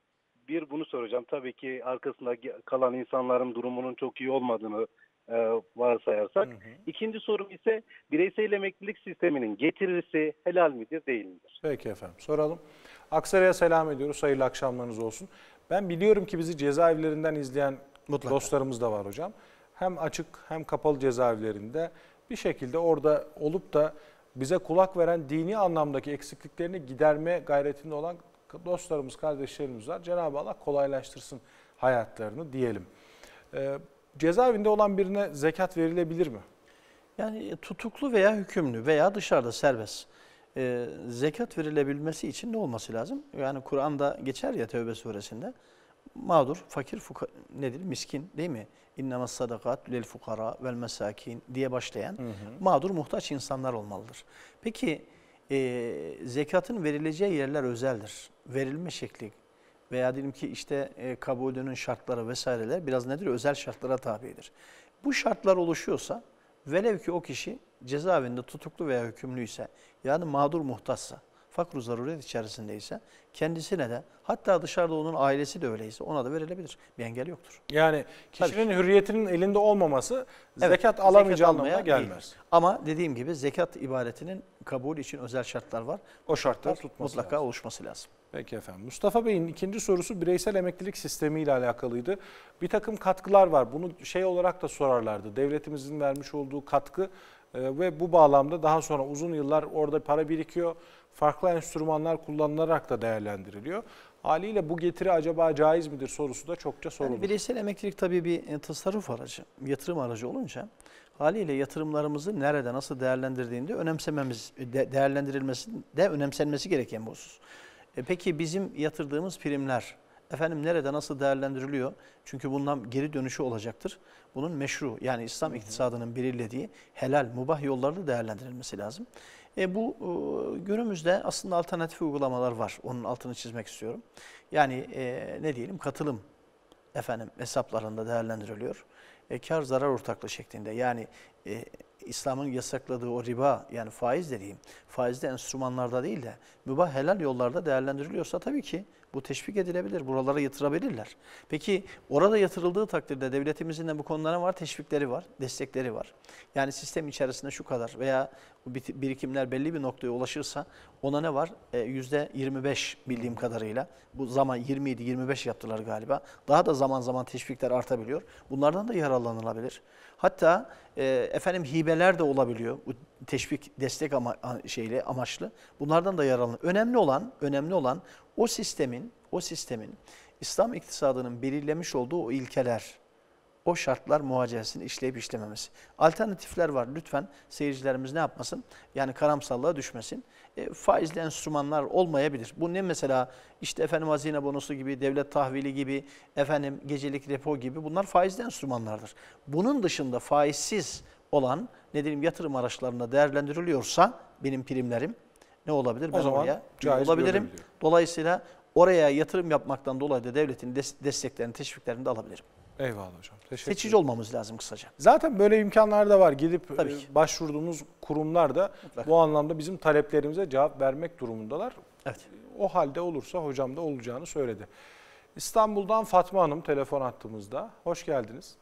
bir bunu soracağım. Tabii ki arkasında kalan insanların durumunun çok iyi olmadığını e, varsayarsak. Hı hı. İkinci sorum ise bireysel emeklilik sisteminin getirisi helal midir değil midir? Peki efendim, soralım. Aksaray'a selam ediyoruz. Hayırlı akşamlarınız olsun. Ben biliyorum ki bizi cezaevlerinden izleyen Mutlaka. dostlarımız da var hocam. Hem açık hem kapalı cezaevlerinde bir şekilde orada olup da bize kulak veren dini anlamdaki eksikliklerini giderme gayretinde olan dostlarımız, kardeşlerimiz var. Cenab-ı Allah kolaylaştırsın hayatlarını diyelim. Ee, cezaevinde olan birine zekat verilebilir mi? Yani tutuklu veya hükümlü veya dışarıda serbest. Ee, zekat verilebilmesi için ne olması lazım? Yani Kur'an'da geçer ya Tevbe suresinde. Mağdur, fakir, fuka, nedir? Miskin değil mi? İnnemas sadakat lil fukara vel mesakin diye başlayan hı hı. mağdur, muhtaç insanlar olmalıdır. Peki e, zekatın verileceği yerler özeldir. Verilme şekli veya diyelim ki işte e, kabulünün şartları vesaireler biraz nedir? Özel şartlara tabidir. Bu şartlar oluşuyorsa velev ki o kişi cezaevinde tutuklu veya hükümlüyse yani mağdur muhtaçsa, fakr-ı zaruret içerisindeyse kendisine de hatta dışarıda onun ailesi de öyleyse ona da verilebilir. Bir engel yoktur. Yani kişinin Tabii. hürriyetinin elinde olmaması evet, zekat alamayacağı anlamına gelmez. Değil. Ama dediğim gibi zekat ibadetinin kabul için özel şartlar var. O şartlar tutması mutlaka lazım. oluşması lazım. Peki efendim. Mustafa Bey'in ikinci sorusu bireysel emeklilik sistemiyle alakalıydı. Bir takım katkılar var. Bunu şey olarak da sorarlardı. Devletimizin vermiş olduğu katkı e, ve bu bağlamda daha sonra uzun yıllar orada para birikiyor. Farklı enstrümanlar kullanılarak da değerlendiriliyor. Haliyle bu getiri acaba caiz midir sorusu da çokça sorulur. Yani bireysel emeklilik tabii bir tasarruf aracı, yatırım aracı olunca haliyle yatırımlarımızı nerede nasıl değerlendirdiğinde önemsememiz, de, değerlendirilmesi de önemsenmesi gereken bir husus. E peki bizim yatırdığımız primler efendim nerede nasıl değerlendiriliyor? Çünkü bundan geri dönüşü olacaktır. Bunun meşru yani İslam hı hı. iktisadının belirlediği helal, mubah yollarda değerlendirilmesi lazım. E bu e, günümüzde aslında alternatif uygulamalar var. Onun altını çizmek istiyorum. Yani e, ne diyelim katılım efendim hesaplarında değerlendiriliyor. E, kar zarar ortaklığı şeklinde yani e, İslam'ın yasakladığı o riba yani faiz dediğim faizli enstrümanlarda değil de mübah helal yollarda değerlendiriliyorsa tabii ki bu teşvik edilebilir. Buralara yatırabilirler. Peki orada yatırıldığı takdirde devletimizin de bu konulara var, teşvikleri var, destekleri var. Yani sistem içerisinde şu kadar veya bu birikimler belli bir noktaya ulaşırsa ona ne var? E, yüzde yirmi beş bildiğim kadarıyla. Bu zaman yirmi yedi yirmi beş yaptılar galiba. Daha da zaman zaman teşvikler artabiliyor. Bunlardan da yararlanılabilir. Hatta e, efendim hibeler de olabiliyor. Bu teşvik, destek ama, şeyle amaçlı. Bunlardan da yararlanılır. Önemli olan, önemli olan o sistemin, o sistemin İslam iktisadının belirlemiş olduğu o ilkeler, o şartlar muhacesini işleyip işlememesi. Alternatifler var. Lütfen seyircilerimiz ne yapmasın? Yani karamsallığa düşmesin. E, faizli enstrümanlar olmayabilir. Bu ne mesela? İşte efendim hazine bonosu gibi, devlet tahvili gibi, efendim gecelik repo gibi bunlar faizli enstrümanlardır. Bunun dışında faizsiz olan ne diyeyim yatırım araçlarında değerlendiriliyorsa benim primlerim ne olabilir? Ben oraya olabilirim. Dolayısıyla oraya yatırım yapmaktan dolayı da devletin desteklerini, teşviklerini de alabilirim. Eyvallah hocam. Teşekkür Seçici ederim. olmamız lazım kısaca. Zaten böyle imkanlar da var. Gidip başvurduğumuz kurumlar da Mutlaka. bu anlamda bizim taleplerimize cevap vermek durumundalar. Evet. O halde olursa hocam da olacağını söyledi. İstanbul'dan Fatma Hanım telefon hattımızda. Hoş geldiniz.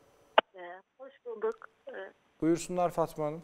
Ee, hoş bulduk. Ee, Buyursunlar Fatma Hanım.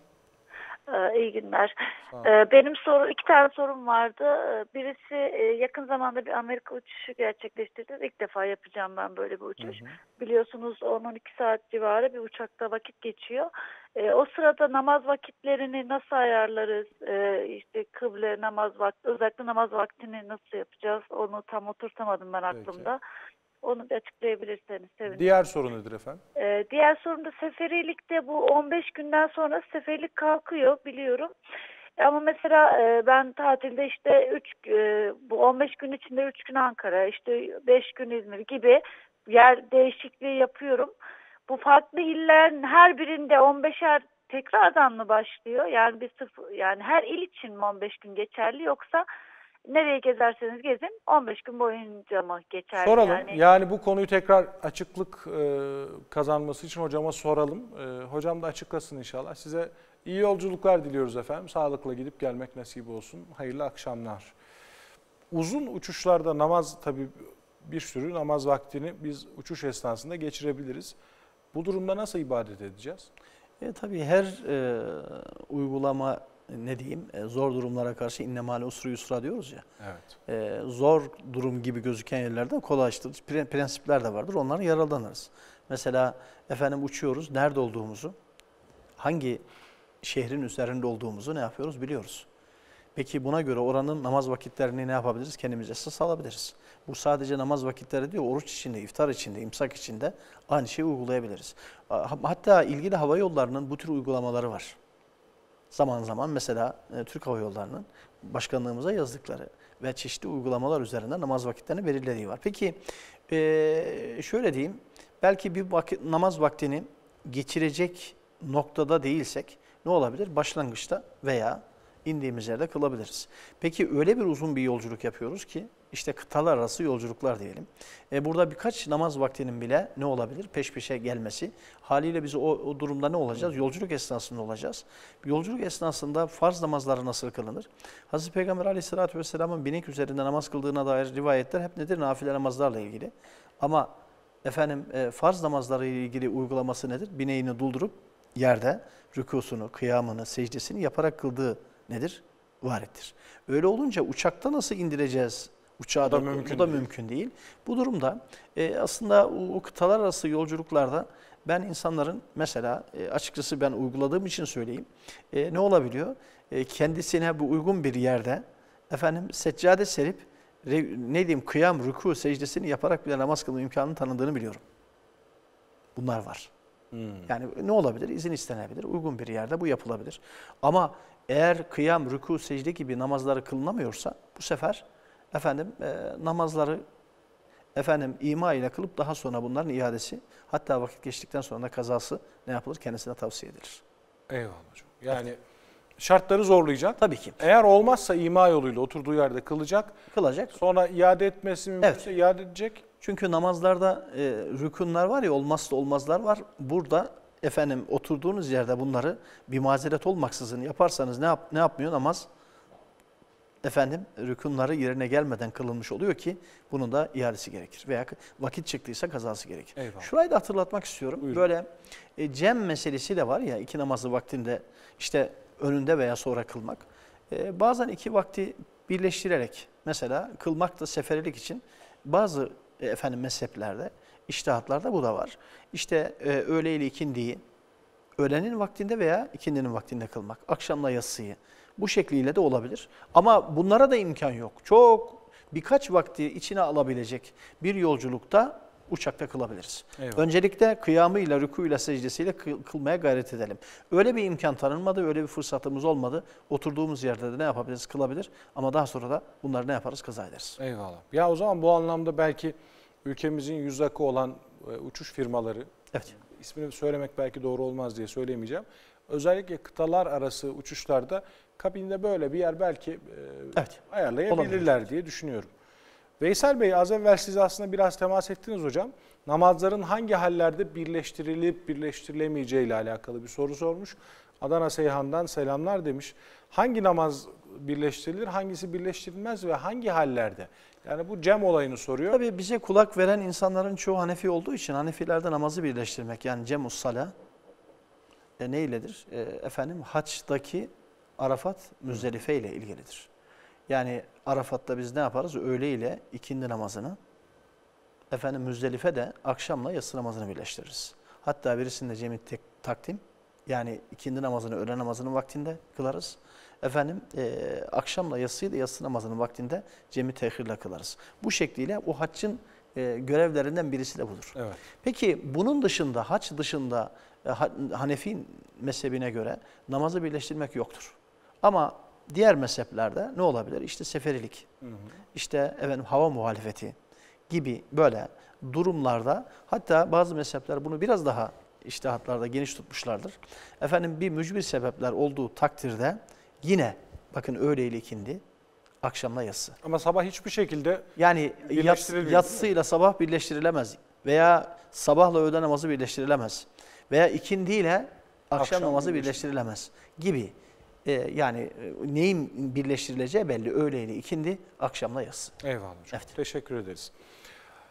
e, iyi günler. Ee, benim soru iki tane sorum vardı. Ee, Birisi e, yakın zamanda bir Amerika uçuşu gerçekleştirdim. İlk defa yapacağım ben böyle bir uçuş. Hı hı. Biliyorsunuz on on iki saat civarı bir uçakta vakit geçiyor. Ee, o sırada namaz vakitlerini nasıl ayarlarız? Ee, işte kıble, namaz vakti, özellikle namaz vaktini nasıl yapacağız? Onu tam oturtamadım ben aklımda. Peki. Onu da açıklayabilirseniz sevinirim. Diğer soru nedir efendim? Ee, diğer sorum da seferilikte bu on beş günden sonra seferilik kalkıyor biliyorum. Ama mesela e, ben tatilde işte üç e, bu on beş gün içinde üç gün Ankara, işte beş gün İzmir gibi yer değişikliği yapıyorum. Bu farklı illerin her birinde on beşer tekrardan mı başlıyor? Yani bir sıfır, yani her il için mi on beş gün geçerli yoksa nereye gezerseniz gezin on beş gün boyunca mı geçerli? Soralım. Yani, yani bu konuyu tekrar açıklık e, kazanması için hocama soralım. E, hocam da açıklasın inşallah. Size iyi yolculuklar diliyoruz efendim. Sağlıkla gidip gelmek nasip olsun. Hayırlı akşamlar. Uzun uçuşlarda namaz tabii bir sürü namaz vaktini biz uçuş esnasında geçirebiliriz. Bu durumda nasıl ibadet edeceğiz? E, tabii her e, uygulama ne diyeyim e, zor durumlara karşı innemal usru yusra diyoruz ya. Evet. E, zor durum gibi gözüken yerlerde kolaylaştırıcı prensipler de vardır. Onlara yararlanırız. Mesela efendim uçuyoruz. Nerede olduğumuzu, hangi şehrin üzerinde olduğumuzu ne yapıyoruz biliyoruz. Peki buna göre oranın namaz vakitlerini ne yapabiliriz? Kendimiz esas alabiliriz. Bu sadece namaz vakitleri değil, oruç içinde, iftar içinde, imsak içinde aynı şeyi uygulayabiliriz. Hatta ilgili hava yollarının bu tür uygulamaları var. Zaman zaman mesela e, Türk Hava Yolları'nın başkanlığımıza yazdıkları ve çeşitli uygulamalar üzerinden namaz vakitlerini belirlediği var. Peki e, şöyle diyeyim, belki bir vakit, namaz vaktini geçirecek noktada değilsek ne olabilir? Başlangıçta veya indiğimiz yerde kılabiliriz. Peki öyle bir uzun bir yolculuk yapıyoruz ki işte kıtalar arası yolculuklar diyelim. E burada birkaç namaz vaktinin bile ne olabilir? Peş peşe gelmesi. Haliyle biz o, o durumda ne olacağız? Yolculuk esnasında olacağız. Yolculuk esnasında farz namazları nasıl kılınır? Hazreti Peygamber Aleyhisselatü Vesselam'ın binek üzerinde namaz kıldığına dair rivayetler hep nedir? Nafile namazlarla ilgili. Ama efendim e, farz namazları ile ilgili uygulaması nedir? Bineğini doldurup yerde rükûsunu, kıyamını, secdesini yaparak kıldığı nedir? Varittir. Öyle olunca uçakta nasıl indireceğiz? Uçağı da, mümkün, bu da değil. mümkün değil. Bu durumda e, aslında o, o kıtalar arası yolculuklarda ben insanların mesela e, açıkçası ben uyguladığım için söyleyeyim. E, ne olabiliyor? E, kendisine bu uygun bir yerde efendim seccade serip re, ne diyeyim kıyam, rükû, secdesini yaparak bile namaz kılma imkanını tanıdığını biliyorum. Bunlar var. Hmm. Yani ne olabilir? İzin istenebilir. Uygun bir yerde bu yapılabilir. Ama eğer kıyam, rükû, secde gibi namazları kılınamıyorsa bu sefer efendim e, namazları efendim ima ile kılıp daha sonra bunların iadesi hatta vakit geçtikten sonra da kazası ne yapılır? Kendisine tavsiye edilir. Eyvallah hocam. Yani evet. Şartları zorlayacak. Tabii ki. Eğer olmazsa ima yoluyla oturduğu yerde kılacak. Kılacak. Sonra iade etmesi mümkünse evet. iade edecek. Çünkü namazlarda e, rükunlar var ya olmazsa olmazlar var. Burada efendim oturduğunuz yerde bunları bir mazeret olmaksızın yaparsanız ne yap, ne yapmıyor namaz? Efendim rükunları yerine gelmeden kılınmış oluyor ki bunun da iadesi gerekir. Veya vakit çıktıysa kazası gerekir. Eyvallah. Şurayı da hatırlatmak istiyorum. Buyurun. Böyle e, cem meselesi de var ya iki namazı vaktinde işte önünde veya sonra kılmak. E, bazen iki vakti birleştirerek mesela kılmak da seferilik için bazı e, efendim mezheplerde, içtihatlarda bu da var. İşte e, öğle ile ikindiyi öğlenin vaktinde veya ikindinin vaktinde kılmak. Akşamla yatsıyı. Bu şekliyle de olabilir. Ama bunlara da imkan yok. Çok birkaç vakti içine alabilecek bir yolculukta uçakta kılabiliriz. Eyvallah. Öncelikle kıyamıyla, rükûyla, secdesiyle kılmaya gayret edelim. Öyle bir imkan tanınmadı, öyle bir fırsatımız olmadı. Oturduğumuz yerde de ne yapabiliriz? Kılabilir. Ama daha sonra da bunları ne yaparız? Kaza ederiz. Eyvallah. Ya o zaman bu anlamda belki ülkemizin yüz akı olan uçuş firmaları, evet. ismini söylemek belki doğru olmaz diye söyleyemeyeceğim. Özellikle kıtalar arası uçuşlarda kabinde böyle bir yer belki e, evet. ayarlayabilirler olabilir diye düşünüyorum. Veysel Bey, az evvel siz aslında biraz temas ettiniz hocam. Namazların hangi hallerde birleştirilip birleştirilemeyeceği ile alakalı bir soru sormuş. Adana Seyhan'dan selamlar demiş. Hangi namaz birleştirilir, hangisi birleştirilmez ve hangi hallerde? Yani bu cem olayını soruyor. Tabii bize kulak veren insanların çoğu Hanefi olduğu için Hanefilerde namazı birleştirmek yani cemus sala e, ne iledir? E, efendim haçtaki Arafat Müzdelife ile ilgilidir. Yani Arafat'ta biz ne yaparız? Öğle ile ikindi namazını, efendim Müzdelife de akşamla yatsı namazını birleştiririz. Hatta birisinde cemi takdim, yani ikindi namazını öğle namazının vaktinde kılarız. Efendim e, akşamla yatsıyı da yatsı namazının vaktinde cemi tehirle kılarız. Bu şekliyle o haccın e, görevlerinden birisi de budur. Evet. Peki bunun dışında, hac dışında e, Hanefi mezhebine göre namazı birleştirmek yoktur. Ama diğer mezheplerde ne olabilir? İşte seferilik, hı hı. işte efendim hava muhalefeti gibi böyle durumlarda hatta bazı mezhepler bunu biraz daha içtihatlarda geniş tutmuşlardır. Efendim bir mücbir sebepler olduğu takdirde yine bakın öğle ile ikindi, akşamla yatsı. Ama sabah hiçbir şekilde yani yatsıyla sabah birleştirilemez veya sabahla öğle namazı birleştirilemez veya ikindiyle akşam, akşam namazı birleştirilemez gibi. Ee, yani e, neyin birleştirileceği belli. Öğle ile ikindi, akşamla yatsı. Eyvallah hocam. Evet. Teşekkür ederiz.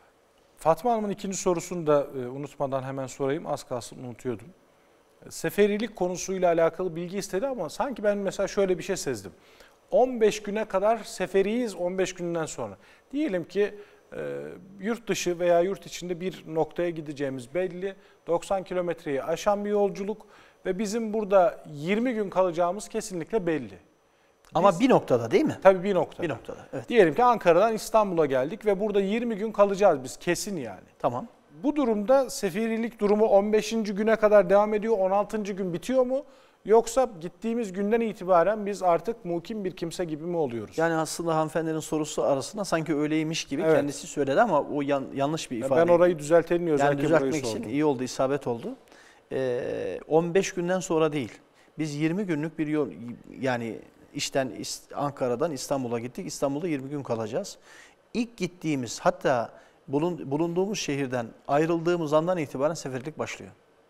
Fatma Hanım'ın ikinci sorusunu da e, unutmadan hemen sorayım. Az kalsın unutuyordum. Seferilik konusuyla alakalı bilgi istedi ama sanki ben mesela şöyle bir şey sezdim. on beş güne kadar seferiyiz, on beş günden sonra. Diyelim ki e, yurt dışı veya yurt içinde bir noktaya gideceğimiz belli. doksan kilometreyi aşan bir yolculuk ve bizim burada yirmi gün kalacağımız kesinlikle belli. Ama Biz, bir noktada değil mi? Tabii bir noktada. Bir noktada, evet. Diyelim ki Ankara'dan İstanbul'a geldik ve burada yirmi gün kalacağız biz, kesin yani. Tamam. Bu durumda seferilik durumu on beşinci güne kadar devam ediyor, on altıncı gün bitiyor mu? Yoksa gittiğimiz günden itibaren biz artık mukim bir kimse gibi mi oluyoruz? Yani aslında hanımefendinin sorusu arasında sanki öyleymiş gibi Evet. kendisi söyledi ama o yan, yanlış bir ifade. Ben orayı düzeltelim özellikle yani düzeltmek burayı için sordum. iyi oldu, isabet oldu. Ee, on beş günden sonra değil. Biz yirmi günlük bir yol, yani işten Ankara'dan İstanbul'a gittik. İstanbul'da yirmi gün kalacağız. İlk gittiğimiz, hatta bulun, bulunduğumuz şehirden ayrıldığımız andan itibaren seferlik başlıyor.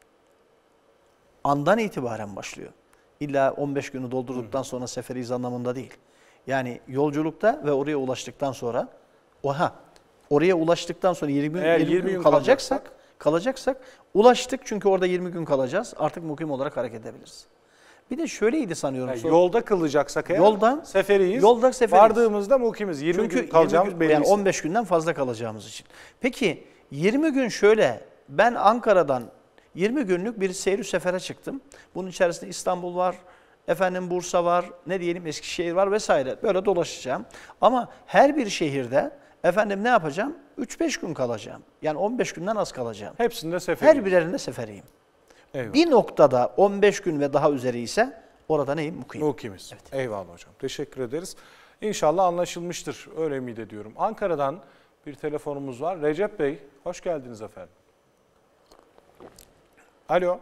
Andan itibaren başlıyor. İlla on beş günü doldurduktan sonra seferiyiz anlamında değil. Yani yolculukta ve oraya ulaştıktan sonra, oha, oraya ulaştıktan sonra yirmi, Eğer yirmi yirmi gün gün kalacaksak, kalacaksak, ulaştık çünkü orada yirmi gün kalacağız. Artık mukim olarak hareket edebiliriz. Bir de şöyleydi sanıyorum. Yani sonra, yolda kılacaksak eğer yoldan, seferiyiz. Yolda seferiyiz. Vardığımızda mukimiz. yirmi çünkü gün kalacağımız belli. Yani on beş günden fazla kalacağımız için. Peki yirmi gün şöyle, ben Ankara'dan yirmi günlük bir seyir sefere çıktım. Bunun içerisinde İstanbul var, efendim Bursa var, ne diyelim Eskişehir var vesaire. Böyle dolaşacağım. Ama her bir şehirde efendim ne yapacağım? üç beş gün kalacağım. Yani on beş günden az kalacağım. Hepsinde seferiyim. Her birerinde seferiyim. Eyvallah. Bir noktada on beş gün ve daha üzeri ise orada neyim? Mukiyim. Mukimiz. Evet. Eyvallah hocam. Teşekkür ederiz. İnşallah anlaşılmıştır. Öyle ümit ediyorum. Ankara'dan bir telefonumuz var. Recep Bey, hoş geldiniz efendim. Alo.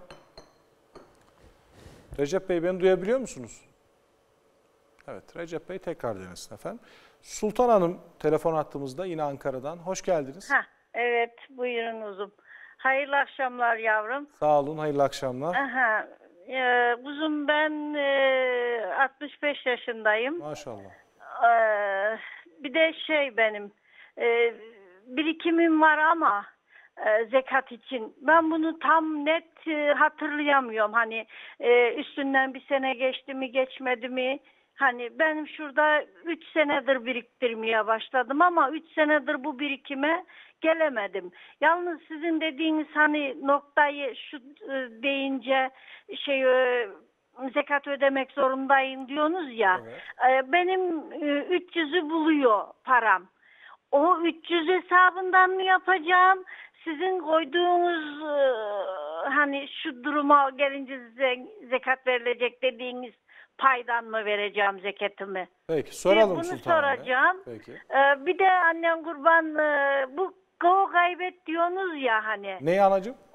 Recep Bey, beni duyabiliyor musunuz? Evet, Recep Bey tekrar denesin efendim. Sultan Hanım telefon hattımızda yine Ankara'dan. Hoş geldiniz. Heh, evet, buyurun uzun. Hayırlı akşamlar yavrum. Sağ olun, hayırlı akşamlar. Aha, e, uzun ben e, altmış beş yaşındayım. Maşallah. E, bir de şey benim e, birikimim var ama e, zekat için. Ben bunu tam net e, hatırlayamıyorum. Hani e, üstünden bir sene geçti mi geçmedi mi? Hani benim şurada üç senedir biriktirmeye başladım ama üç senedir bu birikime gelemedim. Yalnız sizin dediğiniz hani noktayı şu e, deyince şey e, zekat ödemek zorundayım diyorsunuz ya. Evet. E, benim e, üç yüzü buluyor param. O üç yüz hesabından mı yapacağım? Sizin koyduğunuz e, hani şu duruma gelince size zekat verilecek dediğiniz paydan mı vereceğim zekatımı? Peki soralım bunu Sultan soracağım. Peki. Ee, bir de annem kurban e, bu go gaybet diyorsunuz ya hani. Neyi anacığım? O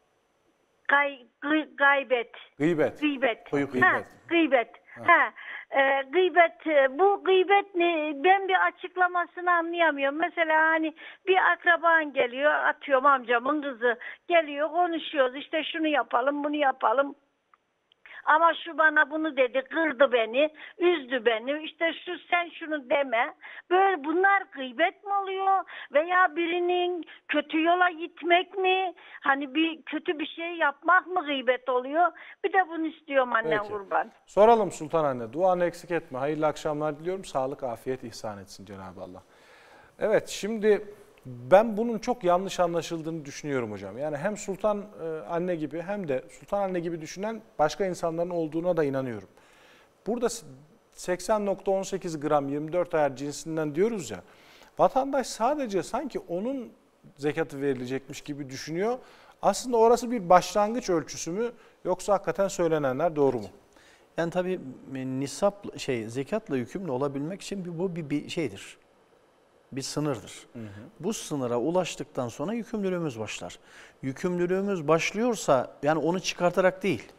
gay, gıy, gaybet. Gıybet. Gıybet. Gıybet. Ha, gıybet. Ha. ha. E, gıybet, bu gıybet ne? Ben bir açıklamasını anlayamıyorum. Mesela hani bir akraban geliyor, atıyorum amcamın kızı geliyor, konuşuyoruz. İşte şunu yapalım, bunu yapalım. Ama şu bana bunu dedi, kırdı beni, üzdü beni, işte şu sen şunu deme. Böyle bunlar gıybet mi oluyor? Veya birinin kötü yola gitmek mi? Hani bir kötü bir şey yapmak mı gıybet oluyor? Bir de bunu istiyorum annem Peki. kurban. Soralım Sultan Anne, duanı eksik etme. Hayırlı akşamlar diliyorum, sağlık, afiyet ihsan etsin Cenab-ı Allah. Evet, şimdi ben bunun çok yanlış anlaşıldığını düşünüyorum hocam. Yani hem Sultan Anne gibi hem de Sultan Anne gibi düşünen başka insanların olduğuna da inanıyorum. Burada seksen nokta on sekiz gram yirmi dört ayar cinsinden diyoruz ya, vatandaş sadece sanki onun zekatı verilecekmiş gibi düşünüyor. Aslında orası bir başlangıç ölçüsü mü yoksa hakikaten söylenenler doğru mu? Yani tabii nisap şey zekatla yükümlü olabilmek için bu bir, bir şeydir. Bir sınırdır. Hı hı. Bu sınıra ulaştıktan sonra yükümlülüğümüz başlar. Yükümlülüğümüz başlıyorsa yani onu çıkartarak değil.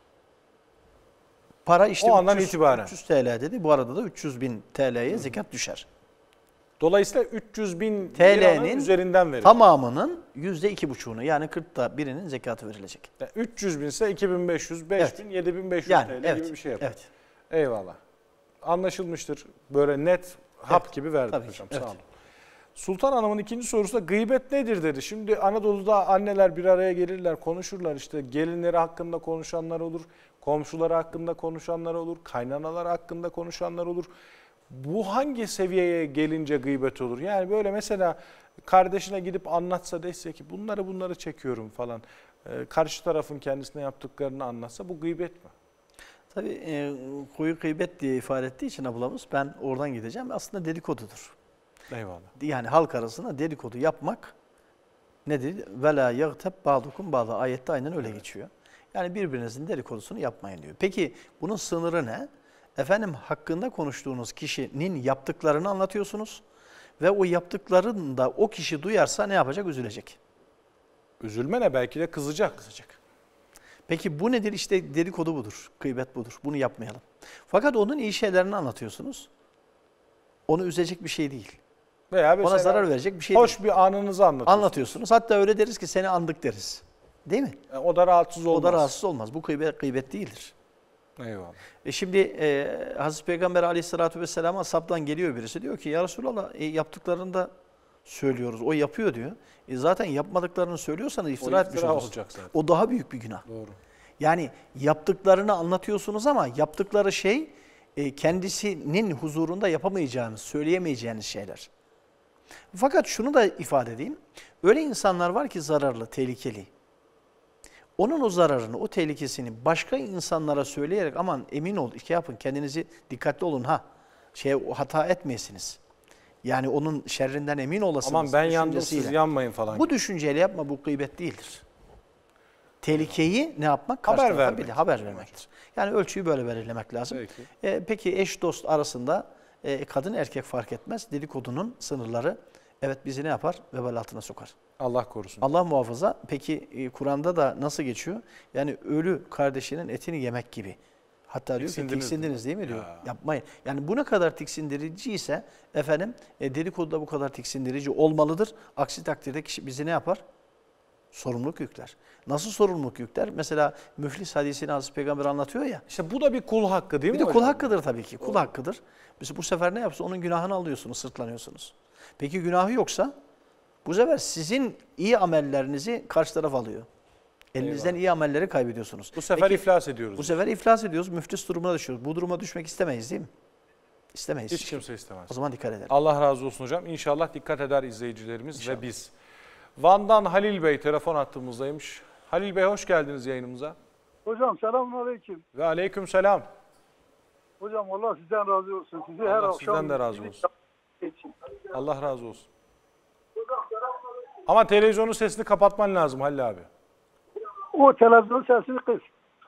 Para işte o andan üç yüz, itibaren. üç yüz T L dedi. Bu arada da üç yüz bin T L'ye zekat düşer. Dolayısıyla üç yüz bin T L'nin üzerinden verilir. Tamamının yüzde iki buçuğunu yani kırkta birinin zekatı verilecek. Yani üç yüz bin ise iki bin beş yüz, beş bin, yedi bin beş yüz yani, T L evet, gibi bir şey yapar. Evet. Eyvallah. Anlaşılmıştır. Böyle net hap evet, gibi verdik tabii hocam. ki, Sağ olun. evet. Sultan Hanım'ın ikinci sorusu da gıybet nedir dedi. Şimdi Anadolu'da anneler bir araya gelirler, konuşurlar. İşte gelinleri hakkında konuşanlar olur, komşuları hakkında konuşanlar olur, kaynanalar hakkında konuşanlar olur. Bu hangi seviyeye gelince gıybet olur? Yani böyle mesela kardeşine gidip anlatsa, dese ki bunları bunları çekiyorum falan. Ee, karşı tarafın kendisine yaptıklarını anlatsa bu gıybet mi? Tabii e, koyu gıybet diye ifade ettiği için ablamız ben oradan gideceğim. Aslında dedikodudur. Eyvallah. Yani halk arasında dedikodu yapmak nedir? Vela yagteb ba'dukum ba'da. Ayette aynen öyle evet. geçiyor. Yani birbirinizin dedikodusunu yapmayın diyor. Peki bunun sınırı ne? Efendim hakkında konuştuğunuz kişinin yaptıklarını anlatıyorsunuz ve o yaptıklarını da o kişi duyarsa ne yapacak? Üzülecek. Üzülme ne? Belki de kızacak. Kızacak. Peki bu nedir? İşte dedikodu budur, gıybet budur. Bunu yapmayalım. Fakat onun iyi şeylerini anlatıyorsunuz. Onu üzecek bir şey değil. Veya ona zarar verecek bir şey hoş değil. bir anınızı anlatıyorsunuz. Anlatıyorsunuz. Hatta öyle deriz ki seni andık deriz. Değil mi? E, o da rahatsız olmaz. O da rahatsız olmaz. Bu gıybet, gıybet değildir. Eyvallah. E şimdi e, Hazreti Peygamber Aleyhisselatü Vesselam'a ashabtan geliyor birisi. Diyor ki ya Resulallah e, yaptıklarını da söylüyoruz. O yapıyor diyor. E, zaten yapmadıklarını söylüyorsanız iftira, iftira etmiş olursun. olacak zaten. O daha büyük bir günah. Doğru. Yani yaptıklarını anlatıyorsunuz ama yaptıkları şey e, kendisinin huzurunda yapamayacağınız, söyleyemeyeceğiniz şeyler. Fakat şunu da ifade edeyim. Öyle insanlar var ki zararlı, tehlikeli. Onun o zararını, o tehlikesini başka insanlara söyleyerek aman emin ol, iki yapın, kendinizi dikkatli olun ha. Şey hata etmeyesiniz. Yani onun şerrinden emin olasınız. Aman ben yandım siz yanmayın falan. Bu düşünceyle yapma, bu gıybet değildir. Tehlikeyi ne yapmak? Haber vermek. Haber vermektir. Yani ölçüyü böyle belirlemek lazım. Peki, e, peki eş dost arasında e, kadın erkek fark etmez. Dedikodunun sınırları evet bizi ne yapar? Vebal altına sokar. Allah korusun. Allah muhafaza. Peki e, Kur'an'da da nasıl geçiyor? Yani ölü kardeşinin etini yemek gibi. Hatta diyor ki tiksindiniz değil mi diyor. Ya. Yapmayın. Yani bu ne kadar tiksindirici ise efendim e, dedikodu da bu kadar tiksindirici olmalıdır. Aksi takdirde kişi bizi ne yapar? Sorumluluk yükler. Nasıl sorumluluk yükler? Mesela müflis hadisini Hazreti Peygamber anlatıyor ya. İşte bu da bir kul hakkı değil mi Bir de hocam? kul hakkıdır tabii ki. Kul hakkıdır. Mesela bu sefer ne yapsa onun günahını alıyorsunuz, sırtlanıyorsunuz. Peki günahı yoksa bu sefer sizin iyi amellerinizi karşı taraf alıyor. Elinizden Eyvallah. iyi amelleri kaybediyorsunuz. Bu sefer Peki, iflas ediyoruz. Bu sefer iflas ediyoruz. Müflis durumuna düşüyoruz. Bu duruma düşmek istemeyiz değil mi? İstemeyiz. Hiç kimse istemez. O zaman dikkat edelim. Allah razı olsun hocam. İnşallah dikkat eder izleyicilerimiz İnşallah. Ve biz. Van'dan Halil Bey telefon hattımızdaymış. Halil Bey hoş geldiniz yayınımıza. Hocam selamünaleyküm. Ve aleyküm selam. Hocam Allah sizden razı olsun. Sizi Allah her sizden akşam sizden de razı olsun. Allah razı olsun. Ama televizyonun sesini kapatman lazım Halil abi. O televizyon sesini kıs.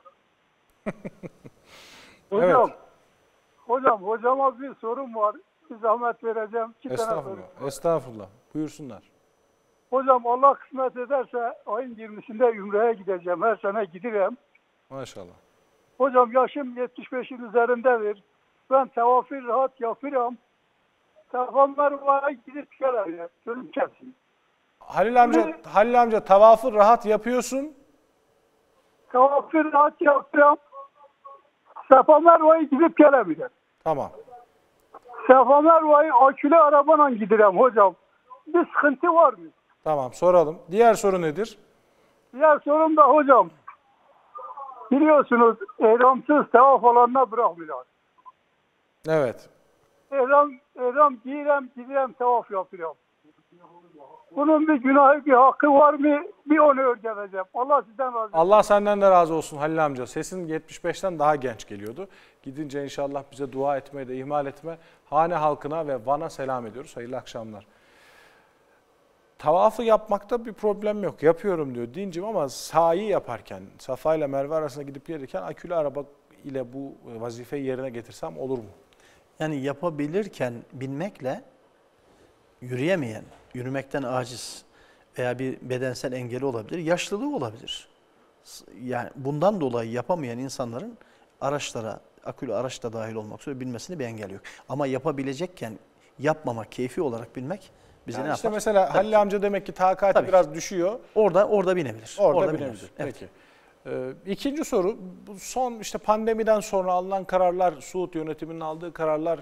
Hocam, evet. hocam, hocama bir sorum var. Bir zahmet vereceğim. İki Estağfurullah. Estağfurullah. Buyursunlar. Hocam Allah kısmet ederse ayın yirmisinde Ümre'ye gideceğim. Her sene giderim. Maşallah. Hocam yaşım yetmiş beşin üzerindedir. Ben tevafir rahat yapıyorum. Telefonlar var gidip gelirim. Gönül kesin. Halil amca, Şimdi, Halil amca tavafı rahat yapıyorsun. Tavafir rahat yapıyorum. Safa Merve'ye gidip gelebilirim. Tamam. Safa Merve'ye akülü arabayla giderim hocam. Bir sıkıntı var mı? Tamam soralım. Diğer soru nedir? Diğer sorum da hocam. Biliyorsunuz ehramsız tavaf olanına bırakmıyorlar. Evet. Ehram, ehram giyirem, gidirem tavaf yapıyorum. Bunun bir günahı, bir hakkı var mı? Bir onu öğreneceğim. Allah sizden razı olsun. Allah senden de razı olsun Halil amca. Sesin yetmiş beşten daha genç geliyordu. Gidince inşallah bize dua etmeyi de ihmal etme. Hane halkına ve Van'a selam ediyoruz. Hayırlı akşamlar. Tavafı yapmakta bir problem yok. Yapıyorum diyor dincim ama sa'i yaparken, Safa ile Merve arasında gidip gelirken akülü araba ile bu vazifeyi yerine getirsem olur mu? Yani yapabilirken binmekle yürüyemeyen, yürümekten aciz veya bir bedensel engeli olabilir, yaşlılığı olabilir. Yani bundan dolayı yapamayan insanların araçlara, akülü araç da dahil olmak üzere binmesine bir engel yok. Ama yapabilecekken yapmamak, keyfi olarak binmek bizi yani ne işte yapar? mesela Tabii Halil ki. amca demek ki takati Tabii biraz ki. düşüyor. Orada orada binebilir. Orada, orada binebilir. binebilir. Evet. Peki. Ee, ikinci soru, bu son işte pandemiden sonra alınan kararlar, Suud yönetiminin aldığı kararlar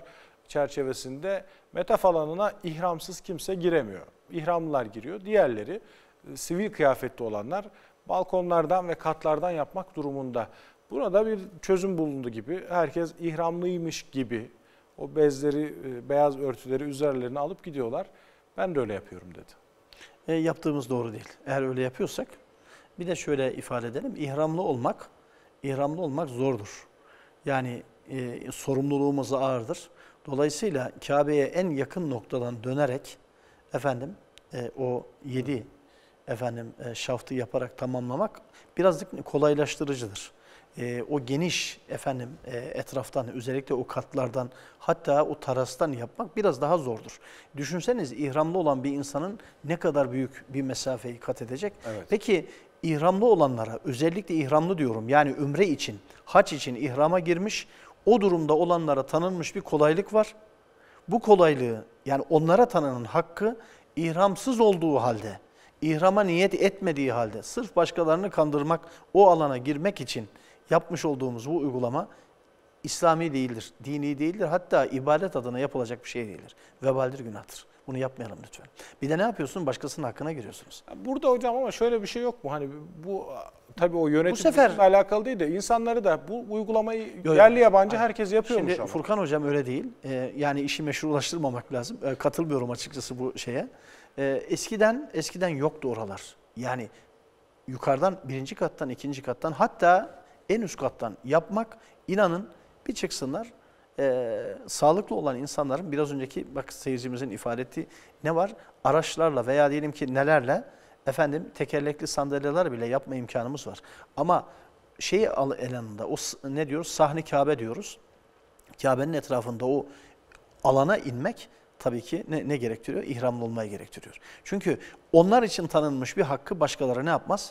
çerçevesinde metaf alanına ihramsız kimse giremiyor. İhramlılar giriyor. Diğerleri e, sivil kıyafetli olanlar balkonlardan ve katlardan yapmak durumunda. Burada bir çözüm bulundu gibi. Herkes ihramlıymış gibi o bezleri, e, beyaz örtüleri üzerlerine alıp gidiyorlar. Ben de öyle yapıyorum dedi. E, yaptığımız doğru değil. Eğer öyle yapıyorsak bir de şöyle ifade edelim. İhramlı olmak, ihramlı olmak zordur. Yani e, sorumluluğumuz ağırdır. Dolayısıyla Kabe'ye en yakın noktadan dönerek efendim e, o yedi efendim e, şaftı yaparak tamamlamak birazcık kolaylaştırıcıdır. E, o geniş efendim e, etraftan, özellikle o katlardan, hatta o terastan yapmak biraz daha zordur. Düşünseniz ihramlı olan bir insanın ne kadar büyük bir mesafeyi kat edecek. Evet. Peki ihramlı olanlara, özellikle ihramlı diyorum, yani ümre için, hac için ihrama girmiş, o durumda olanlara tanınmış bir kolaylık var. Bu kolaylığı, yani onlara tanınan hakkı ihramsız olduğu halde, ihrama niyet etmediği halde, sırf başkalarını kandırmak, o alana girmek için yapmış olduğumuz bu uygulama İslami değildir, dini değildir. Hatta ibadet adına yapılacak bir şey değildir. Vebaldir, günahtır. Bunu yapmayalım lütfen. Bir de ne yapıyorsun? Başkasının hakkına giriyorsunuz. Burada hocam ama şöyle bir şey yok mu? Hani bu tabii o yönetimle sefer- alakalı değil de insanları da bu uygulamayı Yok, yerli yabancı hayır. herkes yapıyormuş Şimdi ama. Furkan hocam öyle değil. Ee, yani işi meşrulaştırmamak lazım. Ee, katılmıyorum açıkçası bu şeye. Ee, eskiden eskiden yoktu oralar. Yani yukarıdan, birinci kattan, ikinci kattan, hatta en üst kattan yapmak, inanın bir çıksınlar. Ee, sağlıklı olan insanların, biraz önceki bak seyircimizin ifade ettiği ne var? Araçlarla veya diyelim ki nelerle efendim tekerlekli sandalyeler bile yapma imkanımız var. Ama şeyi al elanında, o s- ne diyoruz? Sahne Kabe diyoruz. Kabe'nin etrafında o alana inmek tabii ki ne, ne gerektiriyor? İhramlı olmayı gerektiriyor. Çünkü onlar için tanınmış bir hakkı başkaları ne yapmaz?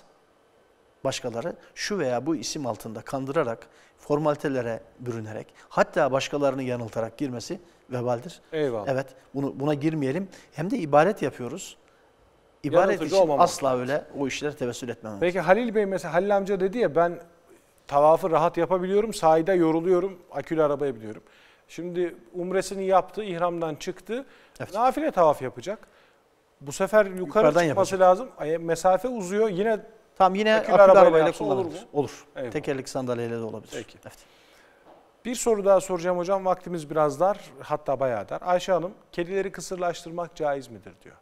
Başkaları şu veya bu isim altında kandırarak, formalitelere bürünerek, hatta başkalarını yanıltarak girmesi vebaldir. Eyvallah. Evet, bunu buna girmeyelim. Hem de ibadet yapıyoruz. İbadet Yanıltıcı için olmamak asla lazım. öyle o işlere tevessül etmememiz. Peki Halil Bey mesela, Halil amca dedi ya, ben tavafı rahat yapabiliyorum, sahilde yoruluyorum, akülü arabaya biniyorum. Şimdi umresini yaptı, ihramdan çıktı, nafile tavaf yapacak. Bu sefer yukarı Yukarıdan çıkması yapacak. lazım. Ay, mesafe uzuyor, yine Tam yine akülü akülü arabayla arabayla yapsa olur mu? kullanılır. Olur. Eyvallah. Tekerlek sandalyeyle de olabilir. Peki. Evet. Bir soru daha soracağım hocam, vaktimiz biraz dar, hatta bayağı dar. Ayşe Hanım, kedileri kısırlaştırmak caiz midir diyor.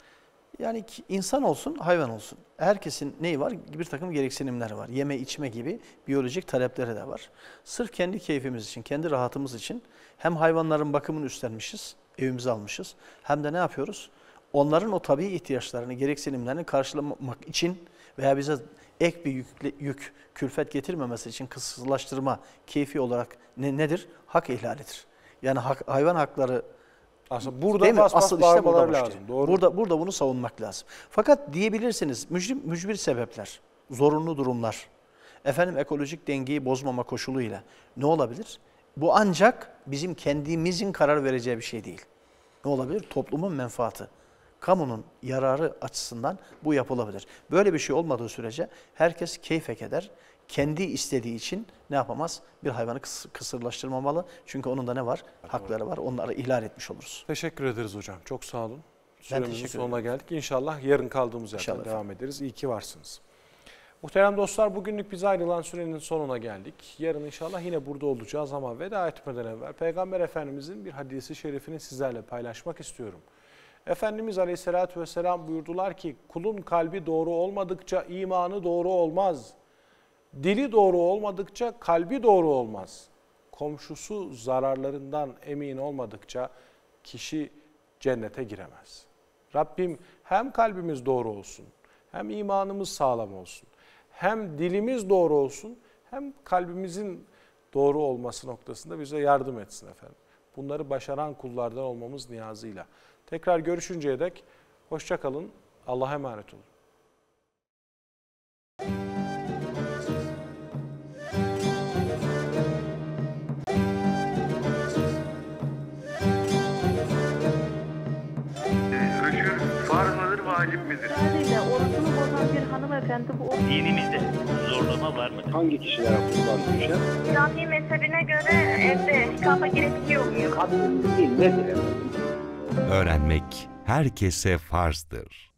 Yani ki insan olsun, hayvan olsun. Herkesin neyi var? Bir takım gereksinimleri var. Yeme, içme gibi biyolojik talepleri de var. Sırf kendi keyfimiz için, kendi rahatımız için hem hayvanların bakımını üstlenmişiz, evimize almışız. Hem de ne yapıyoruz? Onların o tabii ihtiyaçlarını, gereksinimlerini karşılamak için veya bize ek bir yük, yük külfet getirmemesi için kısırlaştırma keyfi olarak ne, nedir? Hak ihlalidir. Yani hak, hayvan hakları aslında burada değil mi? bas bas Asıl işte bağırmalar burada başlıyor. lazım. Doğru. Burada, burada bunu savunmak lazım. Fakat diyebilirsiniz mücbir, mücbir sebepler, zorunlu durumlar, efendim ekolojik dengeyi bozmama koşuluyla ne olabilir? Bu ancak bizim kendimizin karar vereceği bir şey değil. Ne olabilir? Toplumun menfaati, kamunun yararı açısından bu yapılabilir. Böyle bir şey olmadığı sürece herkes keyfek eder. Kendi istediği için ne yapamaz? Bir hayvanı kıs kısırlaştırmamalı. Çünkü onun da ne var? Hakları var. Onları ihlal etmiş oluruz. Teşekkür ederiz hocam. Çok sağ olun. Ben Süremizin teşekkür sonuna ederim. geldik. İnşallah yarın kaldığımız yerden İnşallah devam ederiz. İyi ki varsınız. Muhterem dostlar, bugünlük bize ayrılan sürenin sonuna geldik. Yarın inşallah yine burada olacağız ama veda etmeden evvel Peygamber Efendimizin bir hadisi şerifini sizlerle paylaşmak istiyorum. Efendimiz Aleyhisselatü Vesselam buyurdular ki, kulun kalbi doğru olmadıkça imanı doğru olmaz. Dili doğru olmadıkça kalbi doğru olmaz. Komşusu zararlarından emin olmadıkça kişi cennete giremez. Rabbim hem kalbimiz doğru olsun, hem imanımız sağlam olsun, hem dilimiz doğru olsun, hem kalbimizin doğru olması noktasında bize yardım etsin efendim. Bunları başaran kullardan olmamız niyazıyla. Tekrar görüşünceye dek hoşça kalın, Allah'a emanet olun. Öşür farz mıdır, vacip midir? Sadece orucunu bozan bir hanımefendi Hanımefendi bu. Dinimizde zorlama var mıdır? Hangi kişilere kurban düşer? İslami mezhebine göre evde nikahla gerekiyor muyum? Kadın değil nedir efendim? Öğrenmek herkese farzdır.